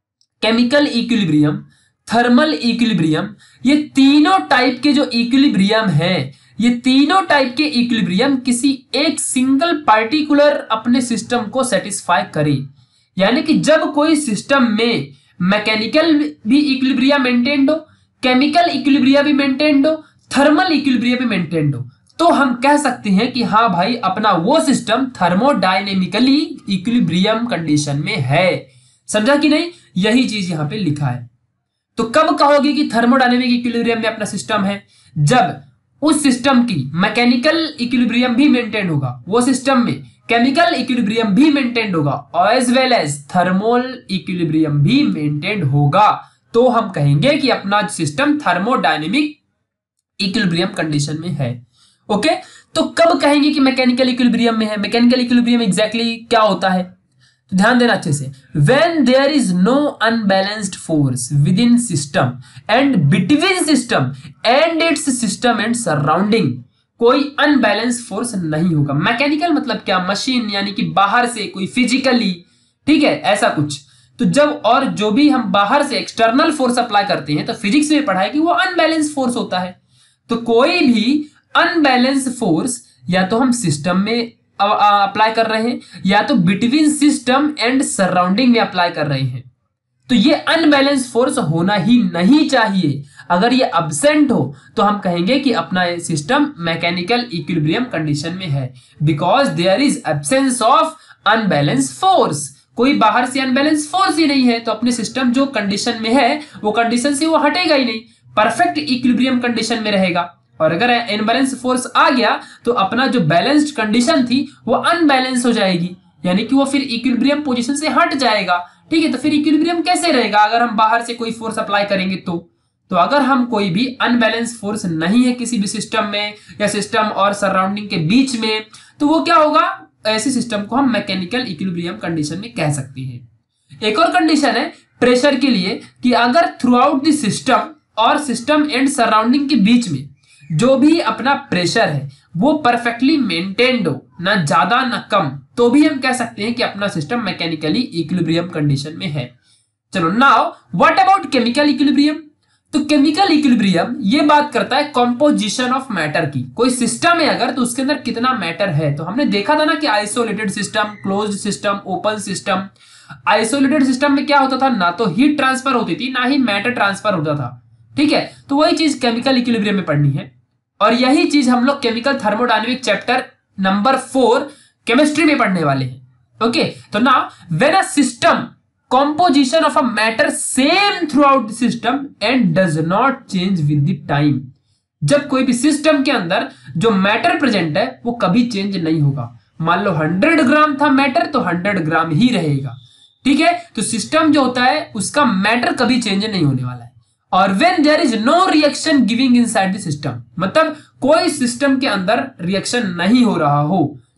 chemical equilibrium, thermal equilibrium, ये तीनों टाइप के जो इक्विलिब्रियम है, ये तीनों टाइप के इक्विलिब्रियम किसी एक सिंगल पार्टिकुलर अपने सिस्टम को सेटिस्फाई करे। यानी कि जब कोई सिस्टम में मैकेनिकल भी इक्विलिब्रिया मेंटेन्ड हो, केमिकल इक्विलिब्रिया भी मेंटेन्ड हो, थर्मल इक्विलिब्रिया भी मेंटेन्ड हो, तो हम कह सकते हैं कि हाँ भाई अपना वो सिस्टम थर्मोडायनेमिकली इक्विलिब्रियम कंडीशन में है। समझा कि नहीं, यही चीज यहां पे लिखा है। तो कब कहोगे कि थर्मोडायनेमिक इक्विलिब्रियम में अपना सिस्टम है, जब उस सिस्टम की मैकेनिकल इक्विलिब्रियम भी मेंटेन होगा, वो सिस्टम में केमिकल इक्विलिब्रियम भी मेंटेन होगा, और as well as thermal equilibrium भी मेंटेन होगा, तो हम कहेंगे कि अपना सिस्टम थर्मोडायनेमिक इक्विलिब्रियम कंडीशन में है। ओके, तो कब कहेंगे कि मैकेनिकल इक्विलिब्रियम में है, मैकेनिकल इक्विलिब्रियम एग्जैक्टली क्या होता है, तो ध्यान देना अच्छे से। When there is no unbalanced force within system and between system and its system and surrounding, कोई अनबैलेंस फोर्स नहीं होगा। मैकेनिकल मतलब क्या, मशीन, यानी कि बाहर से कोई फिजिकली, ठीक है, ऐसा कुछ। तो जब और जो भी हम बाहर से एक्सटर्नल फोर्स अप्लाई करते हैं, तो फिजिक्स में पढ़ा है कि वो अनबैलेंस फोर्स होता है। तो कोई भी अनबैलेंस फोर्स या तो हम सिस्टम में अप्लाई कर रहे हैं, या तो बिटवीन सिस्टम एंड सराउंडिंग में अप्लाई कर रहे हैं, तो ये अनबैलेंस फोर्स होना ही नहीं चाहिए। अगर ये अब्सेंट हो तो हम कहेंगे कि अपना सिस्टम मैकेनिकल इक्विलिब्रियम कंडीशन में है, because there is absence of unbalance force. कोई बाहर से अनबैलेंस फोर्स ही नहीं है, तो अपने सिस्टम जो कंडीशन में है वो कंडीशन से वो हटेगा ही नहीं, परफेक्ट इक्विलिब्रियम कंडीशन में रहेगा। और अगर अनबैलेंस फोर्स आ गया तो अपना जो बैलेंस्ड कंडीशन थी वो अनबैलेंस हो जाएगी, यानी कि वो फिर इक्विलिब्रियम पोजीशन से हट जाएगा। ठीक है, तो फिर इक्विलिब्रियम कैसे रहेगा अगर हम बाहर से कोई फोर्स अप्लाई करेंगे तो अगर हम कोई भी अनबैलेंस फोर्स नहीं है किसी भी सिस्टम में या सिस्टम और सराउंडिंग के बीच में, तो वो क्या होगा, ऐसे सिस्टम को हम मैकेनिकल इक्विलिब्रियम कंडीशन में कह सकते हैं। एक और कंडीशन है प्रेशर के लिए, कि अगर थ्रू आउट द सिस्टम और सिस्टम एंड सराउंडिंग के बीच में जो भी अपना प्रेशर है वो परफेक्टली मेंटेन्ड हो, ना ज्यादा ना कम, तो भी हम कह सकते हैं कि अपना सिस्टम मैकेनिकली इक्विलिब्रियम कंडीशन में है। चलो now what about chemical equilibrium. तो केमिकल इक्विलिब्रियम ये बात करता है कंपोजिशन ऑफ मैटर की। कोई सिस्टम है अगर, तो उसके अंदर कितना मैटर है। तो हमने देखा था ना कि isolated system, closed system, open system. Isolated system में क्या होता था, ना तो हीट ट्रांसफर होती थी ना ही मैटर ट्रांसफर होता था। ठीक है, तो वही चीज केमिकल इक्विलिब्रियम में पढ़नी है, और यही चीज हम लोग chemical thermodynamic chapter number 4 chemistry में पढ़ने वाले हैं। ओके, तो now when a system composition of a matter same throughout the system and does not change with the time, जब कोई भी सिस्टम के अंदर जो मैटर प्रेजेंट है वो कभी चेंज नहीं होगा। मान लो 100 ग्राम था मैटर, तो 100 ग्राम ही रहेगा। ठीक है, तो सिस्टम जो होता है उसका मैटर कभी चेंज नहीं होने वाला है। और when there is no reaction giving inside the system, मतलब कोई सिस्टम के अंदर रिएक्शन नहीं हो रहा हो,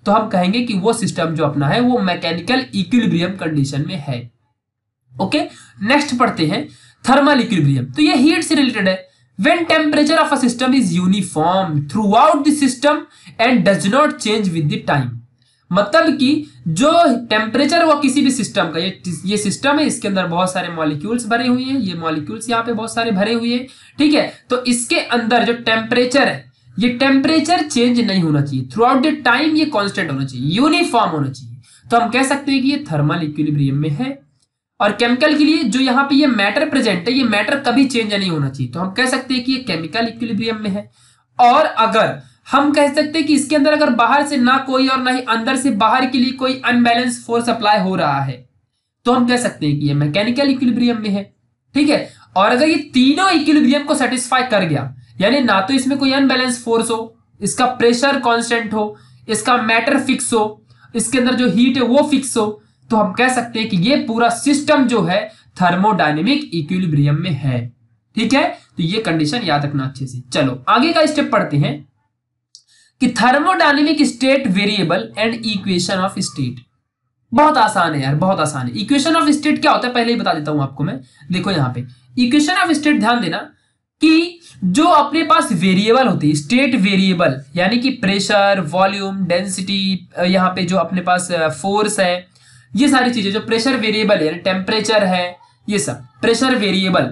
तो हम कहेंगे कि वो सिस्टम जो अपना है वो मैकेनिकल इक्विलिब्रियम कंडीशन में है। ओके, नेक्स्ट पढ़ते हैं थर्मल इक्विलिब्रियम। तो ये हीट से रिलेटेड है। When temperature of a system is uniform throughout the system and does not change with the time. मतलब कि जो टेम्परेचर वो किसी भी सिस्टम का, ये सिस्टम है, इसके अंदर बहुत सारे मॉलिक्यूल्स भरे हुए हैं, ये मॉलिक्यूल्स यहाँ पे बहुत सारे भरे हुए हैं, ठीक है। तो इसके अंदर जो टेम्परेचर है, ये टेम्परेचर चेंज नहीं होना चाहिए थ्रू आउट द टाइम, ये कांस्टेंट होना चाहिए, यूनिफॉर्म होना चाहिए। तो हम कह सकते हैं कि ये थर्मल इक्विलिब्रियम में है। और केमिकल के लिए जो यहाँ पे ये मैटर प्रेजेंट है, ये मैटर कभी चेंज नहीं होना चाहिए, तो हम कह सकते हैं कि ये केमिकल इक्विलिब्रियम में है। और अगर हम कह सकते हैं कि इसके अंदर अगर बाहर से ना कोई और ना ही अंदर से बाहर के लिए कोई अनबैलेंस फोर्स अप्लाई हो रहा है, तो हम कह सकते हैं कि ये मैकेनिकल इक्विलिब्रियम में है, ठीक है। और अगर ये तीनों इक्विलिब्रियम को सेटिस्फाई कर गया, यानी ना तो इसमें कोई अनबैलेंस फोर्स हो, इसका प्रेशर कांस्टेंट हो, इसका मैटर फिक्स हो, इसके अंदर जो हीट है वो फिक्स हो, तो हम कह सकते हैं कि ये पूरा सिस्टम जो है थर्मोडायनेमिक इक्विलिब्रियम में है, ठीक है। तो ये कंडीशन याद रखना अच्छे से। चलो आगे का स्टेप पढ़ते हैं कि thermodynamic state variable and equation of state. बहुत आसान है यार, बहुत आसान है। इक्वेशन ऑफ स्टेट क्या होता है पहले ही बता देता हूं आपको मैं। देखो यहाँ पे इक्वेशन ऑफ स्टेट, ध्यान देना कि जो अपने पास वेरिएबल होती है, स्टेट वेरिएबल, यानी कि प्रेशर, वॉल्यूम, डेंसिटी, यहाँ पे जो अपने पास फोर्स है, ये सारी चीजें जो प्रेशर वेरिएबल है, टेम्परेचर है, ये सब प्रेशर वेरिएबल,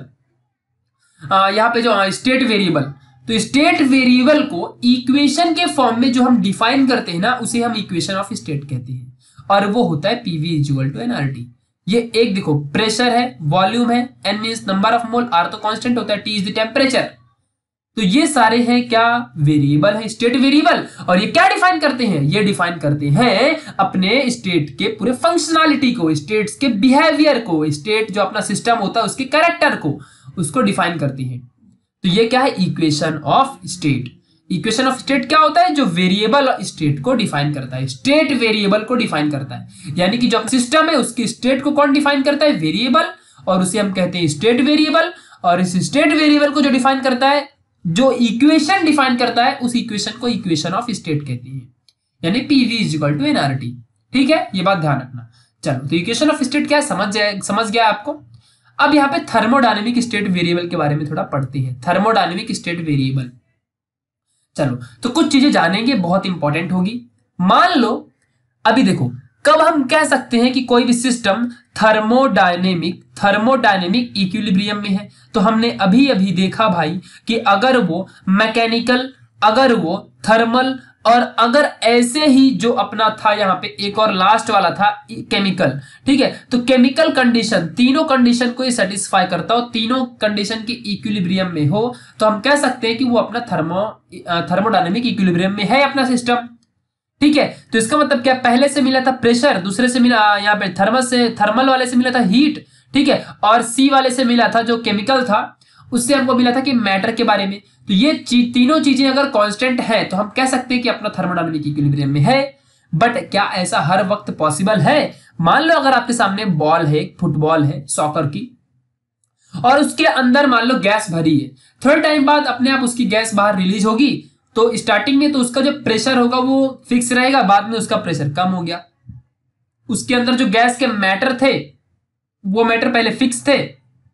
यहाँ पे जो स्टेट वेरिएबल, तो स्टेट वेरिएबल को इक्वेशन के फॉर्म में जो हम डिफाइन करते हैं ना, उसे हम इक्वेशन ऑफ स्टेट कहते हैं, और वो होता है पीवी इक्वल टू एनआरटी। ये एक देखो प्रेशर है, वॉल्यूम है, n means number of mole, R तो कांस्टेंट होता है, टी इज द टेम्परेचर। तो ये सारे हैं क्या, वेरिएबल है, स्टेट वेरिएबल। और ये क्या डिफाइन करते हैं, ये डिफाइन करते हैं अपने स्टेट के पूरे फंक्शनैलिटी को, स्टेट्स के बिहेवियर को, स्टेट जो अपना सिस्टम होता है उसके कैरेक्टर को, उसको डिफाइन करते हैं। तो ये क्या है, equation of state. Equation of state क्या होता है, जो वेरिएबल स्टेट को डिफाइन करता है, स्टेट वेरिएबल को डिफाइन करता है। यानी कि जो सिस्टम है उसकी स्टेट को कौन डिफाइन करता है, वेरिएबल, और उसे हम कहते हैं स्टेट वेरिएबल। और इस स्टेट वेरिएबल को जो डिफाइन करता है, जो इक्वेशन डिफाइन करता है, उस इक्वेशन को इक्वेशन ऑफ स्टेट कहते हैं, यानी PV is equal to nRT, ठीक है। ये बात ध्यान रखना। चलो, तो इक्वेशन ऑफ स्टेट क्या है समझ गया आपको। अब यहाँ पे थर्मोडायनेमिक स्टेट वेरिएबल के बारे में थोड़ा पढ़ते हैं। थर्मोडायनेमिक स्टेट वेरिएबल, चलो तो कुछ चीजें जानेंगे, बहुत इंपॉर्टेंट होगी। मान लो अभी देखो, कब हम कह सकते हैं कि कोई भी सिस्टम थर्मोडायनेमिक इक्विलिब्रियम में है, तो हमने अभी अभी देखा भाई कि अगर वो मैकेनिकल, अगर वो थर्मल, और अगर ऐसे ही जो अपना था यहाँ पे एक और लास्ट वाला था केमिकल, ठीक है। तो केमिकल कंडीशन, तीनों कंडीशन को ये सेटिस्फाई करता हो, तीनों कंडीशन की इक्विलिब्रियम में हो, तो हम कह सकते हैं कि वो अपना थर्मोडायनेमिक इक्विलिब्रियम में है अपना सिस्टम, ठीक है। तो इसका मतलब क्या, पहले से मिला था प्रेशर, दूसरे से मिला यहाँ पे थर्मल वाले से मिला था हीट, ठीक है, और सी वाले से मिला था जो केमिकल था, उससे हमको मिला था कि मैटर के बारे में। तो ये तीनों चीजें अगर कांस्टेंट है तो हम कह सकते हैं कि अपना थर्मोडायनेमिक इक्विलिब्रियम में है। बट क्या ऐसा हर वक्त पॉसिबल है? मान लो अगर आपके सामने बॉल है, फुटबॉल है सॉकर की, और उसके अंदर मान लो गैस भरी है, थोड़े टाइम बाद अपने आप उसकी गैस बाहर रिलीज होगी, तो स्टार्टिंग में तो उसका जो प्रेशर होगा वो फिक्स रहेगा, बाद में उसका प्रेशर कम हो गया। उसके अंदर जो गैस के मैटर थे वो मैटर पहले फिक्स थे,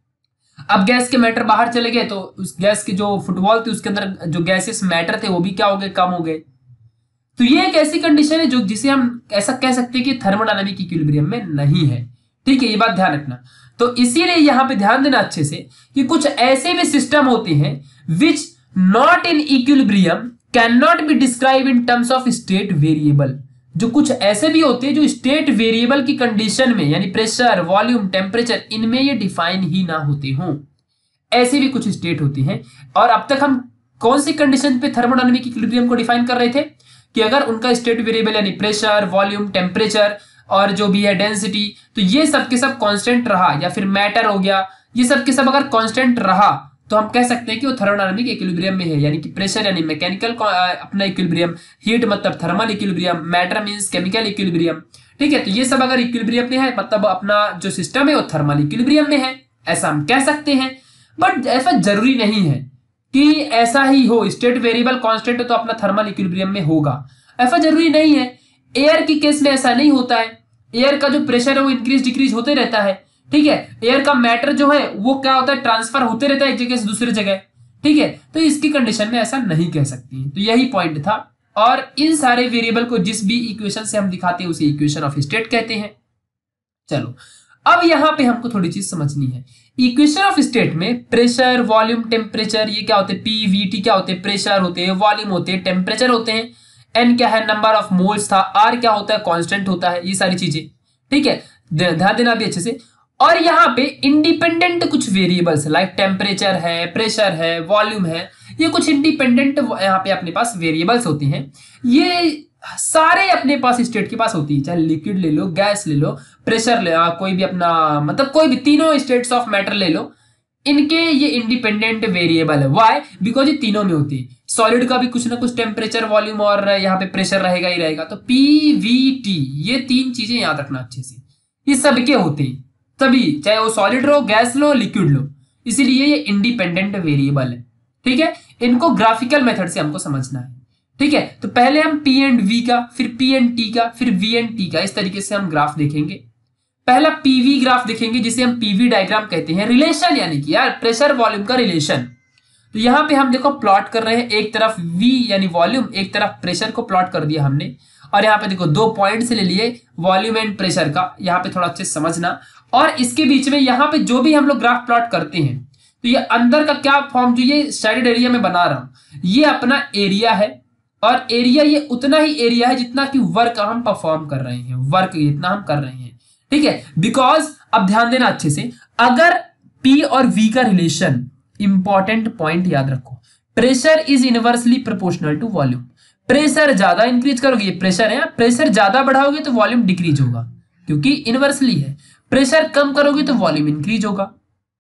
अब गैस के मैटर बाहर चले गए, तो उस गैस की जो फुटबॉल थी उसके अंदर जो गैसेस मैटर थे वो भी क्या हो गए, कम हो गए। तो ये एक ऐसी कंडीशन है जो जिसे हम ऐसा कह सकते हैं कि थर्मोडायनेमिक इक्विलिब्रियम में नहीं है, ठीक है। ये बात ध्यान रखना। तो इसीलिए यहां पे ध्यान देना अच्छे से कि कुछ ऐसे भी सिस्टम होते हैं which not in equilibrium can not be describe in terms of state variable. जो कुछ ऐसे भी होते हैं जो स्टेट वेरिएबल की कंडीशन में, यानी प्रेशर, वॉल्यूम, टेम्परेचर, इनमें ये डिफाइन ही ना होते हों, ऐसे भी कुछ स्टेट होती हैं। और अब तक हम कौन सी कंडीशन पे थर्मोडायनेमिक इक्विलिब्रियम को डिफाइन कर रहे थे कि अगर उनका स्टेट वेरिएबल यानी प्रेशर, वॉल्यूम, टेम्परेचर और जो भी है डेंसिटी, तो ये सब के सब कांस्टेंट रहा, या फिर मैटर हो गया, ये सब के सब अगर कांस्टेंट रहा, तो हम कह सकते हैं कि वो थर्मोडायनेमिक इक्विलिब्रियम में है। यानी कि प्रेशर यानी मैकेनिकल अपना इक्विलिब्रियम, हीट मतलब thermal equilibrium, matter means chemical equilibrium, ठीक है। तो ये सब अगर इक्विलिब्रियम में है मतलब अपना जो सिस्टम है वो थर्मल इक्विलिब्रियम में है, ऐसा हम कह सकते हैं। बट ऐसा जरूरी नहीं है कि ऐसा ही हो, स्टेट वेरिएबल कांस्टेंट है तो अपना थर्मल इक्विलिब्रियम में होगा, ऐसा जरूरी नहीं है। एयर की केस में ऐसा नहीं होता है, एयर का जो प्रेशर है वो इंक्रीज डिक्रीज होते रहता है, ठीक है। एयर का मैटर जो है वो क्या होता है, ट्रांसफर होते रहता है एक जगह से दूसरी जगह, ठीक है। तो इसकी कंडीशन में ऐसा नहीं कह सकती, तो यही पॉइंट था। और इन सारे वेरिएबल को जिस भी इक्वेशन से हम दिखाते हैं उसे इक्वेशन ऑफ स्टेट कहते हैं। चलो अब यहां पे हमको थोड़ी चीज समझनी है। इक्वेशन ऑफ स्टेट में प्रेशर, वॉल्यूम, टेम्परेचर, ये क्या होते हैं, पी वी टी क्या होते हैं, प्रेशर होते हैं, वॉल्यूम होते हैं, टेम्परेचर होते हैं, एन क्या है, नंबर ऑफ मोल्स था, आर क्या होता है, कांस्टेंट होता है, ये सारी चीजें, ठीक है, ध्यान देना भी अच्छे से। और यहाँ पे इंडिपेंडेंट कुछ वेरिएबल्स लाइक टेम्परेचर है, प्रेशर है, वॉल्यूम है, ये कुछ इंडिपेंडेंट यहाँ पे अपने पास वेरिएबल्स होते हैं। ये सारे अपने पास स्टेट के पास होती है, चाहे लिक्विड ले लो, गैस ले लो, प्रेशर ले, कोई भी अपना मतलब कोई भी तीनों स्टेट्स ऑफ मैटर ले लो, इनके ये इंडिपेंडेंट वेरिएबल है। व्हाई? बिकॉज ये तीनों में होती है। सॉलिड का भी कुछ ना कुछ टेम्परेचर, वॉल्यूम और यहाँ पे प्रेशर रहेगा ही रहेगा। तो पी वी टी ये तीन चीजें याद रखना अच्छे से, ये सबके होते हैं तभी, चाहे वो सॉलिड लो, गैस लो, लिक्विड लो, इसीलिए ये इंडिपेंडेंट वेरिएबल है, ठीक है। इनको ग्राफिकल मेथड से हमको समझना है, ठीक है। तो पहले हम पी एंड वी का, फिर पी एंड टी का, फिर वी एंड टी का, इस तरीके से हम ग्राफ देखेंगे। पहला पीवी ग्राफ देखेंगे जिसे हम पीवी डायग्राम कहते हैं, रिलेशन यानी कि यार प्रेशर वॉल्यूम का रिलेशन। तो यहां पे हम देखो प्लॉट कर रहे हैं, एक तरफ वी यानी वॉल्यूम, एक तरफ प्रेशर को प्लॉट कर दिया हमने। और यहाँ पे देखो 2 पॉइंट से ले लिए वॉल्यूम एंड प्रेशर का, यहाँ पे थोड़ा अच्छे से समझना। और इसके बीच में यहाँ पे जो भी हम लोग ग्राफ प्लॉट करते हैं, तो ये अंदर का क्या फॉर्म, जो ये शेडेड एरिया में बना रहा हूं, ये अपना एरिया है। और एरिया ये उतना ही एरिया है जितना कि वर्क हम परफॉर्म कर रहे हैं, वर्क इतना हम कर रहे हैं, ठीक है। बिकॉज अब ध्यान देना अच्छे से, अगर P और V का रिलेशन, इंपॉर्टेंट पॉइंट याद रखो, pressure is inversely proportional to volume. Pressure ज्यादा इंक्रीज करोगे, ये प्रेशर है, प्रेशर ज्यादा बढ़ाओगे तो वॉल्यूम डिक्रीज होगा, क्योंकि इनवर्सली है। प्रेशर कम करोगे तो वॉल्यूम इंक्रीज होगा,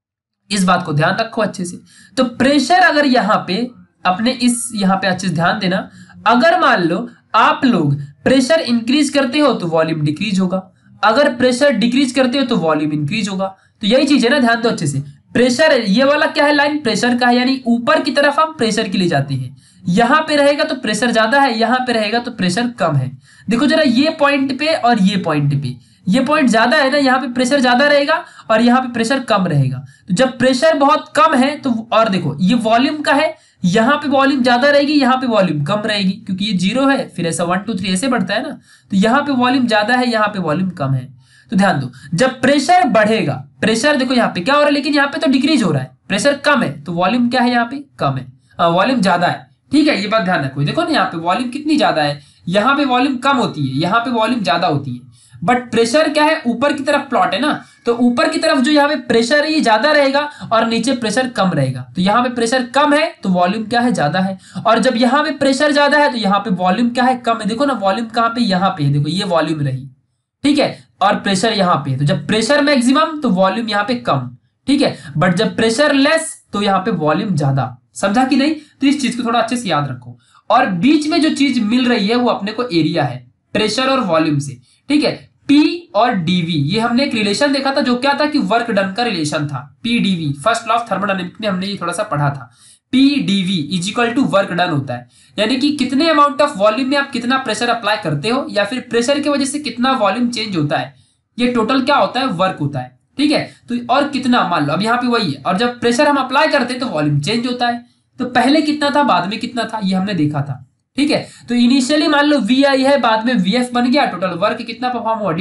इस बात को ध्यान रखो अच्छे से। तो प्रेशर अगर यहां पे अपने इस यहां पे अच्छे से ध्यान देना, अगर मान लो आप लोग प्रेशर इंक्रीज करते हो तो वॉल्यूम डिक्रीज होगा, अगर प्रेशर डिक्रीज करते हो तो वॉल्यूम इंक्रीज होगा। तो यही चीज है ना, ध्यान दो अच्छे से। प्रेशर ये वाला क्या है, लाइन प्रेशर का है, यानी ऊपर की तरफ हम प्रेशर के लिए जाते हैं। यहां पे रहेगा तो प्रेशर ज्यादा है, यहां पे रहेगा तो प्रेशर कम है। देखो जरा ये पॉइंट पे और ये पॉइंट पे, ये पॉइंट ज्यादा है ना, यहाँ पे प्रेशर ज्यादा रहेगा और यहाँ पे प्रेशर कम रहेगा। तो जब प्रेशर बहुत कम है तो, और देखो ये वॉल्यूम का है, यहाँ पे वॉल्यूम ज्यादा रहेगी, यहाँ पे वॉल्यूम कम रहेगी, क्योंकि ये 0 है, फिर ऐसा 1 2 3 ऐसे बढ़ता है ना। तो यहाँ पे वॉल्यूम ज्यादा है, यहाँ पे वॉल्यूम कम है। तो ध्यान दो, जब प्रेशर बढ़ेगा, प्रेशर देखो यहाँ पे क्या हो रहा है, लेकिन यहाँ पे तो डिक्रीज हो रहा है, प्रेशर कम है तो वॉल्यूम क्या है, यहाँ पे कम है, वॉल्यूम ज्यादा है, ठीक है। ये बात ध्यान रखो, देखो ना यहाँ पे वॉल्यूम कितनी ज्यादा है, यहाँ पे वॉल्यूम कम होती है, यहाँ पे वॉल्यूम ज्यादा होती है। बट प्रेशर क्या है, ऊपर की तरफ प्लॉट है ना, तो ऊपर की तरफ जो यहाँ पे प्रेशर है ये ज्यादा रहेगा और नीचे प्रेशर कम रहेगा। तो यहाँ पे प्रेशर कम है तो वॉल्यूम क्या है, ज्यादा है। और जब यहाँ पे प्रेशर ज्यादा है तो यहाँ पे वॉल्यूम क्या है, कम है। देखो ना वॉल्यूम कहाँ पे, यहाँ पे है, देखो ये वॉल्यूम रही, ठीक है, और प्रेशर यहाँ पे। तो जब प्रेशर मैक्सिमम तो वॉल्यूम यहाँ पे कम, ठीक है। बट जब प्रेशर लेस तो यहाँ पे वॉल्यूम ज्यादा। समझा कि नहीं? तो इस चीज को थोड़ा अच्छे से याद रखो। और बीच में जो चीज मिल रही है वो अपने को एरिया है, प्रेशर और वॉल्यूम से, ठीक है। P और dV, ये हमने एक रिलेशन देखा था, जो क्या था कि वर्क डन का रिलेशन था। P dV, first law of thermodynamics में हमने ये थोड़ा सा पढ़ा था। P dV is equal to work done होता है, यानी कि कितने अमाउंट ऑफ वॉल्यूम में आप कितना प्रेशर अप्लाई करते हो, या फिर प्रेशर की वजह से कितना वॉल्यूम चेंज होता है, ये टोटल क्या होता है, वर्क होता है, ठीक है। तो और कितना, मान लो अब यहाँ पे वही है, और जब प्रेशर हम अप्लाई करते हैं तो वॉल्यूम चेंज होता है। तो पहले कितना था, बाद में कितना था, ये हमने देखा था, ठीक है। तो इनिशियली मान लो VI है, बाद में VF बन गया, टोटल वर्क कितना परफॉर्म हुआ,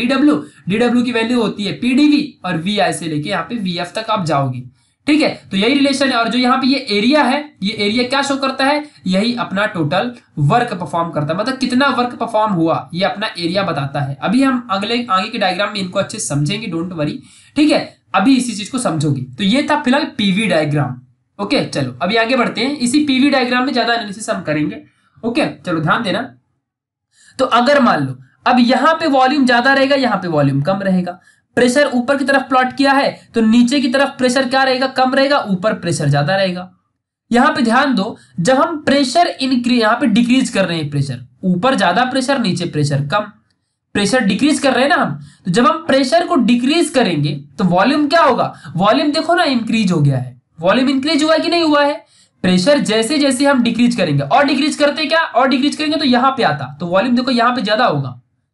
DW की वैल्यू होती है PdV, और VI से लेके यहाँ पे VF तक आप जाओगे, ठीक है। तो यही रिलेशन है। और जो यहाँ पे ये एरिया है, ये एरिया क्या शो करता है, यही अपना टोटल वर्क परफॉर्म करता है, मतलब कितना वर्क परफॉर्म हुआ, ये अपना एरिया बताता है। अभी हम आगे के डायग्राम में इनको अच्छे से समझेंगे, डोंट वरी, ठीक है। अभी इसी चीज को समझोगे। तो ये था फिलहाल PV डायग्राम, ओके। चलो अभी आगे बढ़ते हैं, इसी PV डायग्राम में ज्यादा एनालिसिस हम करेंगे, ओके। चलो ध्यान देना। तो अगर मान लो अब यहां पे वॉल्यूम ज्यादा रहेगा, यहां पे वॉल्यूम कम रहेगा, प्रेशर ऊपर की तरफ प्लॉट किया है तो नीचे की तरफ प्रेशर क्या रहेगा, कम रहेगा, ऊपर प्रेशर ज्यादा रहेगा। यहां पे ध्यान दो, जब हम प्रेशर इंक्रीज यहां पे डिक्रीज कर रहे हैं, प्रेशर ऊपर ज्यादा, प्रेशर नीचे प्रेशर कम, प्रेशर डिक्रीज कर रहे हैं ना हम। तो जब हम प्रेशर को डिक्रीज करेंगे तो वॉल्यूम क्या होगा, वॉल्यूम देखो ना इंक्रीज हो गया है, वॉल्यूम इंक्रीज हुआ कि नहीं हुआ है। प्रेशर जैसे जैसे हम डिक्रीज करेंगे, और डिक्रीज करते क्या, और डिक्रीज करेंगे तो यहां पे आता, तो वॉल्यूम देखो यहां पे ज्यादा होगा,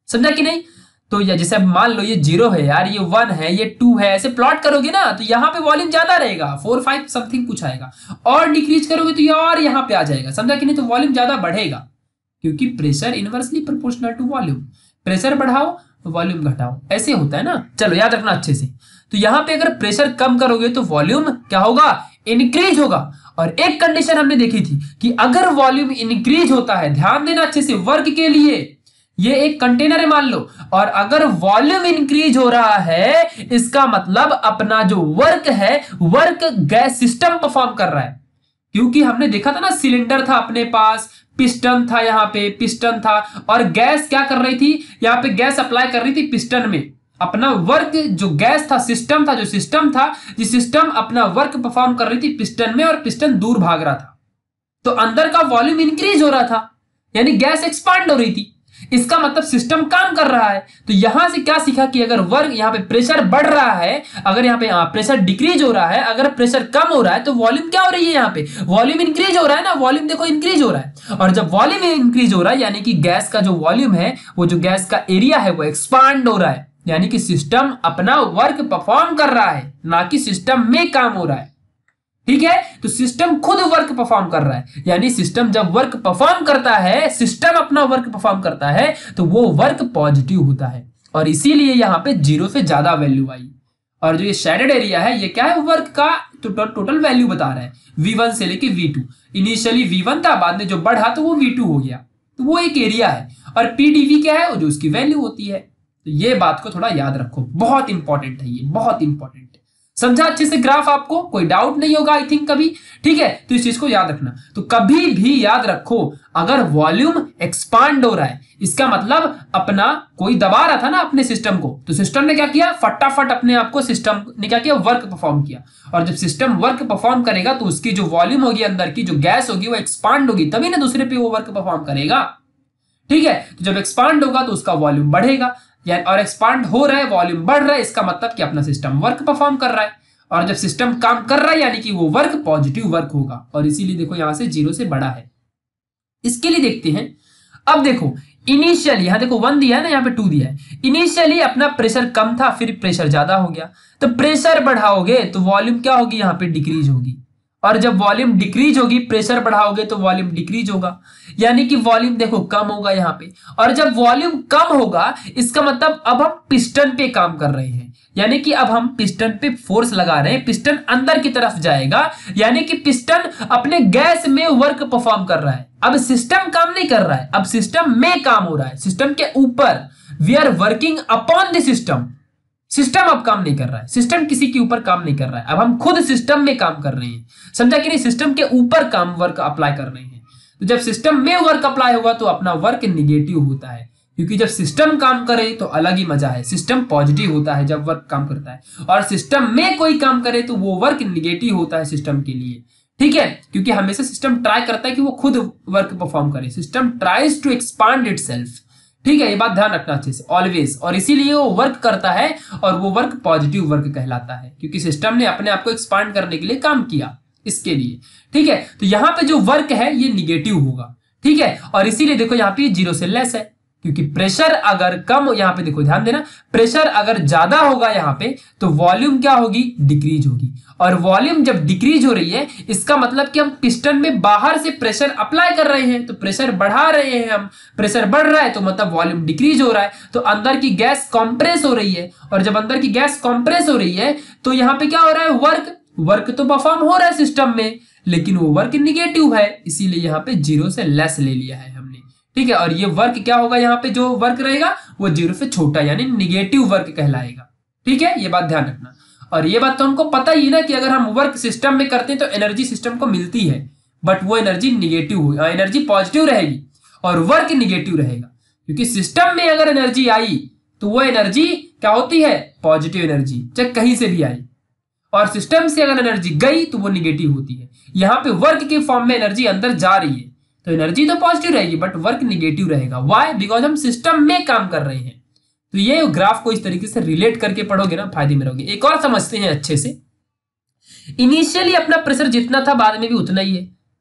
समझा कि नहीं? तो या जैसे मान लो ये 0 है यार, ये 1 है, ये 2 है, ऐसे प्लॉट करोगे ना तो यहाँ पे वॉल्यूम ज्यादा रहेगा, 4 5 समथिंग कुछ आएगा, और डिक्रीज करोगे तो ये और यहाँ पे आ जाएगा, समझा कि नहीं? तो वॉल्यूम ज्यादा बढ़ेगा क्योंकि pressure inversely proportional to volume. Pressure बढ़ाओ तो वॉल्यूम घटाओ, ऐसे होता है ना। चलो याद रखना अच्छे से। तो यहाँ पे अगर प्रेशर कम करोगे तो वॉल्यूम क्या होगा? इंक्रीज होगा। और एक कंडीशन हमने देखी थी कि अगर वॉल्यूम इंक्रीज होता है, ध्यान देना अच्छे से, वर्क के लिए, ये एक कंटेनर है मान लो, और अगर वॉल्यूम इंक्रीज हो रहा है इसका मतलब अपना जो वर्क है, वर्क गैस सिस्टम परफॉर्म कर रहा है। क्योंकि हमने देखा था ना, सिलेंडर था अपने पास, पिस्टन था, यहाँ पे पिस्टन था, और गैस क्या कर रही थी, यहाँ पे गैस अप्लाई कर रही थी पिस्टन में। अपना वर्क जो गैस था, सिस्टम था, जो सिस्टम था, जिस सिस्टम अपना वर्क परफॉर्म कर रही थी पिस्टन में, और पिस्टन दूर भाग रहा था, तो अंदर का वॉल्यूम इंक्रीज हो रहा था, यानी गैस एक्सपांड हो रही थी। इसका मतलब सिस्टम काम कर रहा है। तो यहां से क्या सीखा कि अगर वर्क, यहाँ पे प्रेशर बढ़ रहा है, अगर यहाँ पे प्रेशर डिक्रीज हो रहा है, अगर प्रेशर कम हो रहा है तो वॉल्यूम क्या हो रही है, यहाँ पे वॉल्यूम इंक्रीज हो रहा है ना, वॉल्यूम देखो इंक्रीज हो रहा है। और जब वॉल्यूम इंक्रीज हो रहा है यानी कि गैस का जो वॉल्यूम है, वो जो गैस का एरिया है वो एक्सपांड हो रहा है, यानी कि सिस्टम अपना वर्क परफॉर्म कर रहा है, ना कि सिस्टम में काम हो रहा है। ठीक है, तो सिस्टम खुद वर्क परफॉर्म कर रहा है, यानी सिस्टम जब वर्क परफॉर्म करता है, सिस्टम अपना वर्क परफॉर्म करता है तो वो वर्क पॉजिटिव होता है, और इसीलिए यहां पे 0 से ज्यादा वैल्यू आई। और जो ये शेडेड एरिया है ये क्या है, वर्क का टोटल वैल्यू बता रहा है, V1 से लेके V2। इनिशियली V1 था, बाद में जो बढ़ा तो वो V2 हो गया, तो वो एक एरिया है। और PdV क्या है, वो जो उसकी वैल्यू होती है। तो ये बात को थोड़ा याद रखो, बहुत इंपॉर्टेंट है, ये बहुत इंपॉर्टेंट है। समझा अच्छे से ग्राफ? आपको कोई डाउट नहीं होगा आई थिंक कभी। ठीक है, तो इस चीज को याद रखना। तो कभी भी याद रखो, अगर वॉल्यूम एक्सपांड हो रहा है इसका मतलब अपना कोई दबा रहा था ना अपने सिस्टम को, तो सिस्टम ने क्या किया, फटाफट अपने आप को सिस्टम ने क्या किया, वर्क परफॉर्म किया। और जब सिस्टम वर्क परफॉर्म करेगा तो उसकी जो वॉल्यूम होगी, अंदर की जो गैस होगी वो एक्सपांड होगी, तभी ना दूसरे पे वो वर्क परफॉर्म करेगा। ठीक है, तो जब एक्सपांड होगा तो उसका वॉल्यूम बढ़ेगा, और एक्सपांड हो रहा है, वॉल्यूम बढ़ रहा है, इसका मतलब कि अपना सिस्टम वर्क परफॉर्म कर रहा है। और जब सिस्टम काम कर रहा है यानी कि वो वर्क पॉजिटिव वर्क होगा, और इसीलिए देखो यहां से 0 से बड़ा है। इसके लिए देखते हैं, अब देखो इनिशियली यहां देखो 1 दिया है ना, यहाँ पे 2 दिया है। इनिशियली अपना प्रेशर कम था, फिर प्रेशर ज्यादा हो गया, तो प्रेशर बढ़ाओगे तो वॉल्यूम क्या होगी, यहाँ पे डिक्रीज होगी। और जब वॉल्यूम डिक्रीज होगी, प्रेशर बढ़ाओगे तो वॉल्यूम डिक्रीज होगा, यानी कि वॉल्यूम देखो कम होगा यहाँ पे। और जब वॉल्यूम कम होगा इसका मतलब अब हम पिस्टन पे काम कर रहे हैं, यानी कि अब हम पिस्टन पे फोर्स लगा रहे हैं, पिस्टन अंदर की तरफ जाएगा, यानी कि पिस्टन अपने गैस में वर्क परफॉर्म कर रहा है। अब सिस्टम काम नहीं कर रहा है, अब सिस्टम में काम हो रहा है, सिस्टम के ऊपर। We are working upon the system. System अब काम नहीं कर रहा है, सिस्टम किसी के ऊपर काम नहीं कर रहा है, अब हम खुद सिस्टम में काम कर रहे हैं। समझा कि नहीं? सिस्टम के ऊपर काम वर्क अप्लाई कर रहे हैं। तो जब सिस्टम में वर्क अप्लाई होगा तो अपना वर्क निगेटिव होता है, क्योंकि जब सिस्टम काम करे तो अलग ही मजा है। सिस्टम पॉजिटिव होता है जब वर्क काम करता है, और सिस्टम में कोई काम करे तो वो वर्क निगेटिव होता है सिस्टम के लिए। ठीक है, क्योंकि हमेशा सिस्टम ट्राई करता है कि वो खुद वर्क परफॉर्म करे, system tries to expand itself. ठीक है, ये बात ध्यान रखना अच्छे से, ऑलवेज। और इसीलिए वो वर्क करता है, और वो वर्क पॉजिटिव वर्क कहलाता है, क्योंकि सिस्टम ने अपने आप को एक्सपांड करने के लिए काम किया इसके लिए। ठीक है, तो यहां पे जो वर्क है ये निगेटिव होगा। ठीक है, और इसीलिए देखो यहाँ पे 0 से लेस है, क्योंकि प्रेशर अगर कम, यहाँ पे देखो ध्यान देना, प्रेशर अगर ज्यादा होगा यहाँ पे तो वॉल्यूम क्या होगी, डिक्रीज होगी। और वॉल्यूम जब डिक्रीज हो रही है इसका मतलब कि हम पिस्टन में बाहर से प्रेशर अप्लाई कर रहे हैं, तो प्रेशर बढ़ा रहे हैं हम, प्रेशर बढ़ रहा है तो मतलब वॉल्यूम डिक्रीज हो रहा है, तो अंदर की गैस कॉम्प्रेस हो रही है। और जब अंदर की गैस कॉम्प्रेस हो रही है तो यहाँ पे क्या हो रहा है, वर्क तो परफॉर्म हो रहा है सिस्टम में, लेकिन वो वर्क निगेटिव है, इसीलिए यहाँ पे 0 से लेस ले लिया है हमने। ठीक है, और ये वर्क क्या होगा, यहाँ पे जो वर्क रहेगा वो 0 से छोटा, यानी निगेटिव वर्क कहलाएगा। ठीक है, ये बात ध्यान रखना। और ये बात तो हमको पता ही ना कि अगर हम वर्क सिस्टम में करते हैं तो एनर्जी सिस्टम को मिलती है, बट वो एनर्जी निगेटिव, एनर्जी पॉजिटिव रहेगी और वर्क निगेटिव रहेगा। क्योंकि सिस्टम में अगर एनर्जी आई तो वो एनर्जी क्या होती है, पॉजिटिव एनर्जी, चाहे कहीं से भी आई। और सिस्टम से अगर एनर्जी गई तो वो निगेटिव होती है। यहाँ पे वर्क के फॉर्म में एनर्जी अंदर जा रही है तो एनर्जी तो पॉजिटिव रहेगी बट वर्क निगेटिव रहेगा। व्हाई? बिकॉज हम सिस्टम में काम कर रहे हैं। तो ये ग्राफ को इस तरीके से रिलेट करके पढ़ोगे ना, फायदे में रहोगे। एक और समझते हैं अच्छे से। इनिशियली अपना प्रेशर जितना था बाद में भी उतना ही है,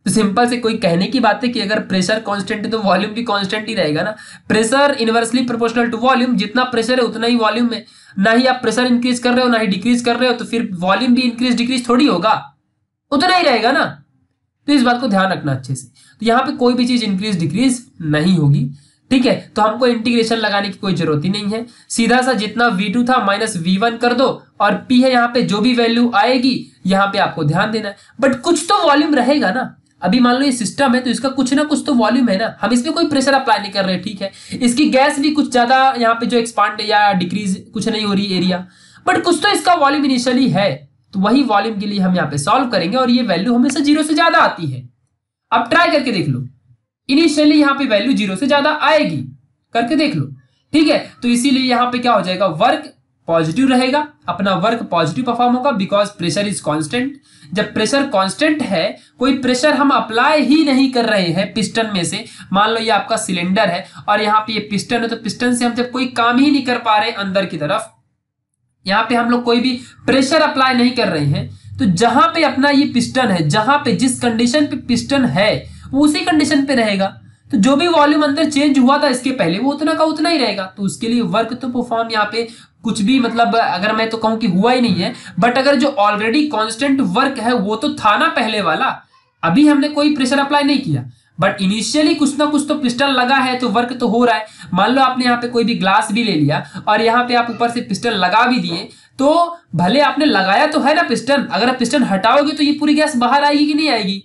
तो सिंपल से कोई कहने की बात है कि अगर प्रेशर कांस्टेंट है तो वॉल्यूम भी कांस्टेंट ही रहेगा ना। Pressure inversely proportional to volume, जितना प्रेशर है उतना ही वॉल्यूम है। ना ही आप प्रेशर इंक्रीज कर रहे हो ना ही डिक्रीज कर रहे हो, तो फिर वॉल्यूम भी इंक्रीज डिक्रीज थोड़ी होगा, उतना ही रहेगा ना। तो इस बात को ध्यान रखना अच्छे से। तो यहाँ पे कोई भी चीज इंक्रीज डिक्रीज नहीं होगी, ठीक है। तो हमको इंटीग्रेशन लगाने की कोई जरूरत ही नहीं है, सीधा सा जितना V2 था माइनस V1 कर दो, और P है यहाँ पे जो भी वैल्यू आएगी यहाँ पे आपको ध्यान देना है। बट कुछ तो वॉल्यूम रहेगा ना। अभी मान लो ये सिस्टम है तो इसका कुछ ना कुछ तो वॉल्यूम है ना, हम इसमें कोई प्रेशर अप्लाई नहीं कर रहे, ठीक है। इसकी गैस भी कुछ ज्यादा यहाँ पे जो एक्सपांड या डिक्रीज कुछ नहीं हो रही एरिया, बट कुछ तो इसका वॉल्यूम इनिशियली है। तो वही वॉल्यूम के लिए हम यहाँ पे सॉल्व करेंगे और ये वैल्यू हमेशा 0 से ज्यादा आती है। अब ट्राई करके देख लो, इनिशियली यहाँ पे वैल्यू 0 से ज्यादा आएगी, करके देख लो, ठीक है। तो इसीलिए यहाँ पे क्या हो जाएगा, वर्क पॉजिटिव रहेगा, अपना वर्क पॉजिटिव परफॉर्म होगा, बिकॉज प्रेशर इज कांस्टेंट। जब प्रेशर कांस्टेंट है, कोई प्रेशर हम अप्लाई ही नहीं कर रहे हैं पिस्टन में से, मान लो ये आपका सिलेंडर है और यहाँ पे ये पिस्टन है, तो पिस्टन से हम जब कोई काम ही नहीं कर पा रहे अंदर की तरफ, यहाँ पे हम लोग कोई भी प्रेशर अप्लाई नहीं कर रहे हैं, तो जहां पे अपना ये पिस्टन है, जहां पे जिस कंडीशन पे पिस्टन है वो उसी कंडीशन पे रहेगा। तो जो भी वॉल्यूम अंदर चेंज हुआ था इसके पहले वो उतना का उतना ही रहेगा। तो उसके लिए वर्क तो परफॉर्म यहाँ पे कुछ भी मतलब अगर मैं तो कहूं कि हुआ ही नहीं है, बट अगर जो ऑलरेडी कांस्टेंट वर्क है वो तो था ना पहले वाला, अभी हमने कोई प्रेशर अप्लाई नहीं किया, बट इनिशियली कुछ ना कुछ तो पिस्टन लगा है तो वर्क तो हो रहा है। मान लो आपने यहाँ पे कोई भी ग्लास भी ले लिया और यहाँ पे आप ऊपर से पिस्टन लगा भी दिए, तो भले आपने लगाया तो है ना पिस्टन, अगर आप पिस्टन हटाओगे तो ये पूरी गैस बाहर आएगी कि नहीं आएगी।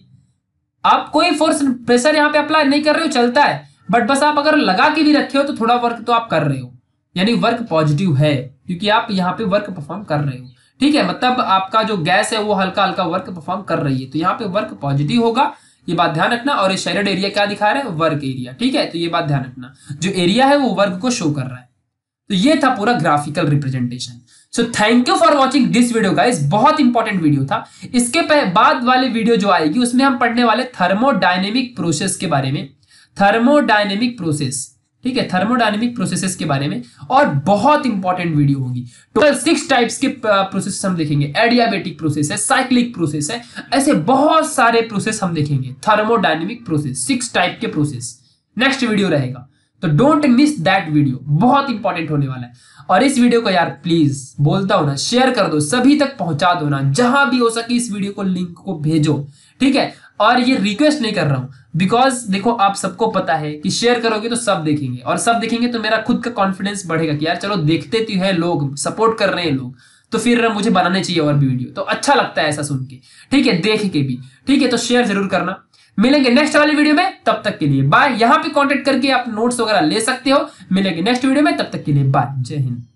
आप कोई फोर्स प्रेशर यहाँ पे अप्लाई नहीं कर रहे हो, चलता है, बट बस आप अगर लगा के भी रखे हो तो थोड़ा वर्क तो आप कर रहे हो, यानी वर्क पॉजिटिव है क्योंकि आप यहाँ पे वर्क परफॉर्म कर रहे हो, ठीक है। मतलब आपका जो गैस है वो हल्का हल्का वर्क परफॉर्म कर रही है, तो यहाँ पे वर्क पॉजिटिव होगा, ये बात ध्यान रखना। और ये शेडेड एरिया क्या दिखा रहा है, वर्क एरिया, ठीक है। तो ये बात ध्यान रखना, जो एरिया है वो वर्क को शो कर रहा है। तो ये था पूरा graphical representation. So thank you for watching this video guys, बहुत इंपॉर्टेंट वीडियो था। इसके बाद वाले वीडियो जो आएगी उसमें हम पढ़ने वाले थर्मोडायनेमिक प्रोसेस के बारे में, थर्मोडायनेमिक प्रोसेस, ठीक है, थर्मोडायनेमिक प्रोसेसेस के बारे में, और बहुत इंपॉर्टेंट वीडियो होगी। टोटल 6 टाइप्स के प्रोसेस हम देखेंगे, एडियाबेटिक प्रोसेस है, साइक्लिक प्रोसेस है, ऐसे बहुत सारे प्रोसेस हम देखेंगे। थर्मोडायनेमिक प्रोसेस 6 टाइप के प्रोसेस नेक्स्ट वीडियो रहेगा, तो डोंट मिस दैट वीडियो, बहुत इंपॉर्टेंट होने वाला है। और इस वीडियो को यार प्लीज बोलता हूं ना, शेयर कर दो, सभी तक पहुंचा दो ना, जहां भी हो सके इस वीडियो को लिंक को भेजो, ठीक है। और ये रिक्वेस्ट नहीं कर रहा हूं, बिकॉज देखो आप सबको पता है कि शेयर करोगे तो सब देखेंगे, और सब देखेंगे तो मेरा खुद का कॉन्फिडेंस बढ़ेगा कि यार चलो देखते तो है लोग, सपोर्ट कर रहे हैं लोग, तो फिर मुझे बनाने चाहिए और भी वीडियो, तो अच्छा लगता है ऐसा सुन के, ठीक है, देख के भी, ठीक है। तो शेयर जरूर करना। मिलेंगे नेक्स्ट वाली वीडियो में, तब तक के लिए बाय। यहां पे कांटेक्ट करके आप नोट्स वगैरह ले सकते हो। मिलेंगे नेक्स्ट वीडियो में, तब तक के लिए बाय, जय हिंद।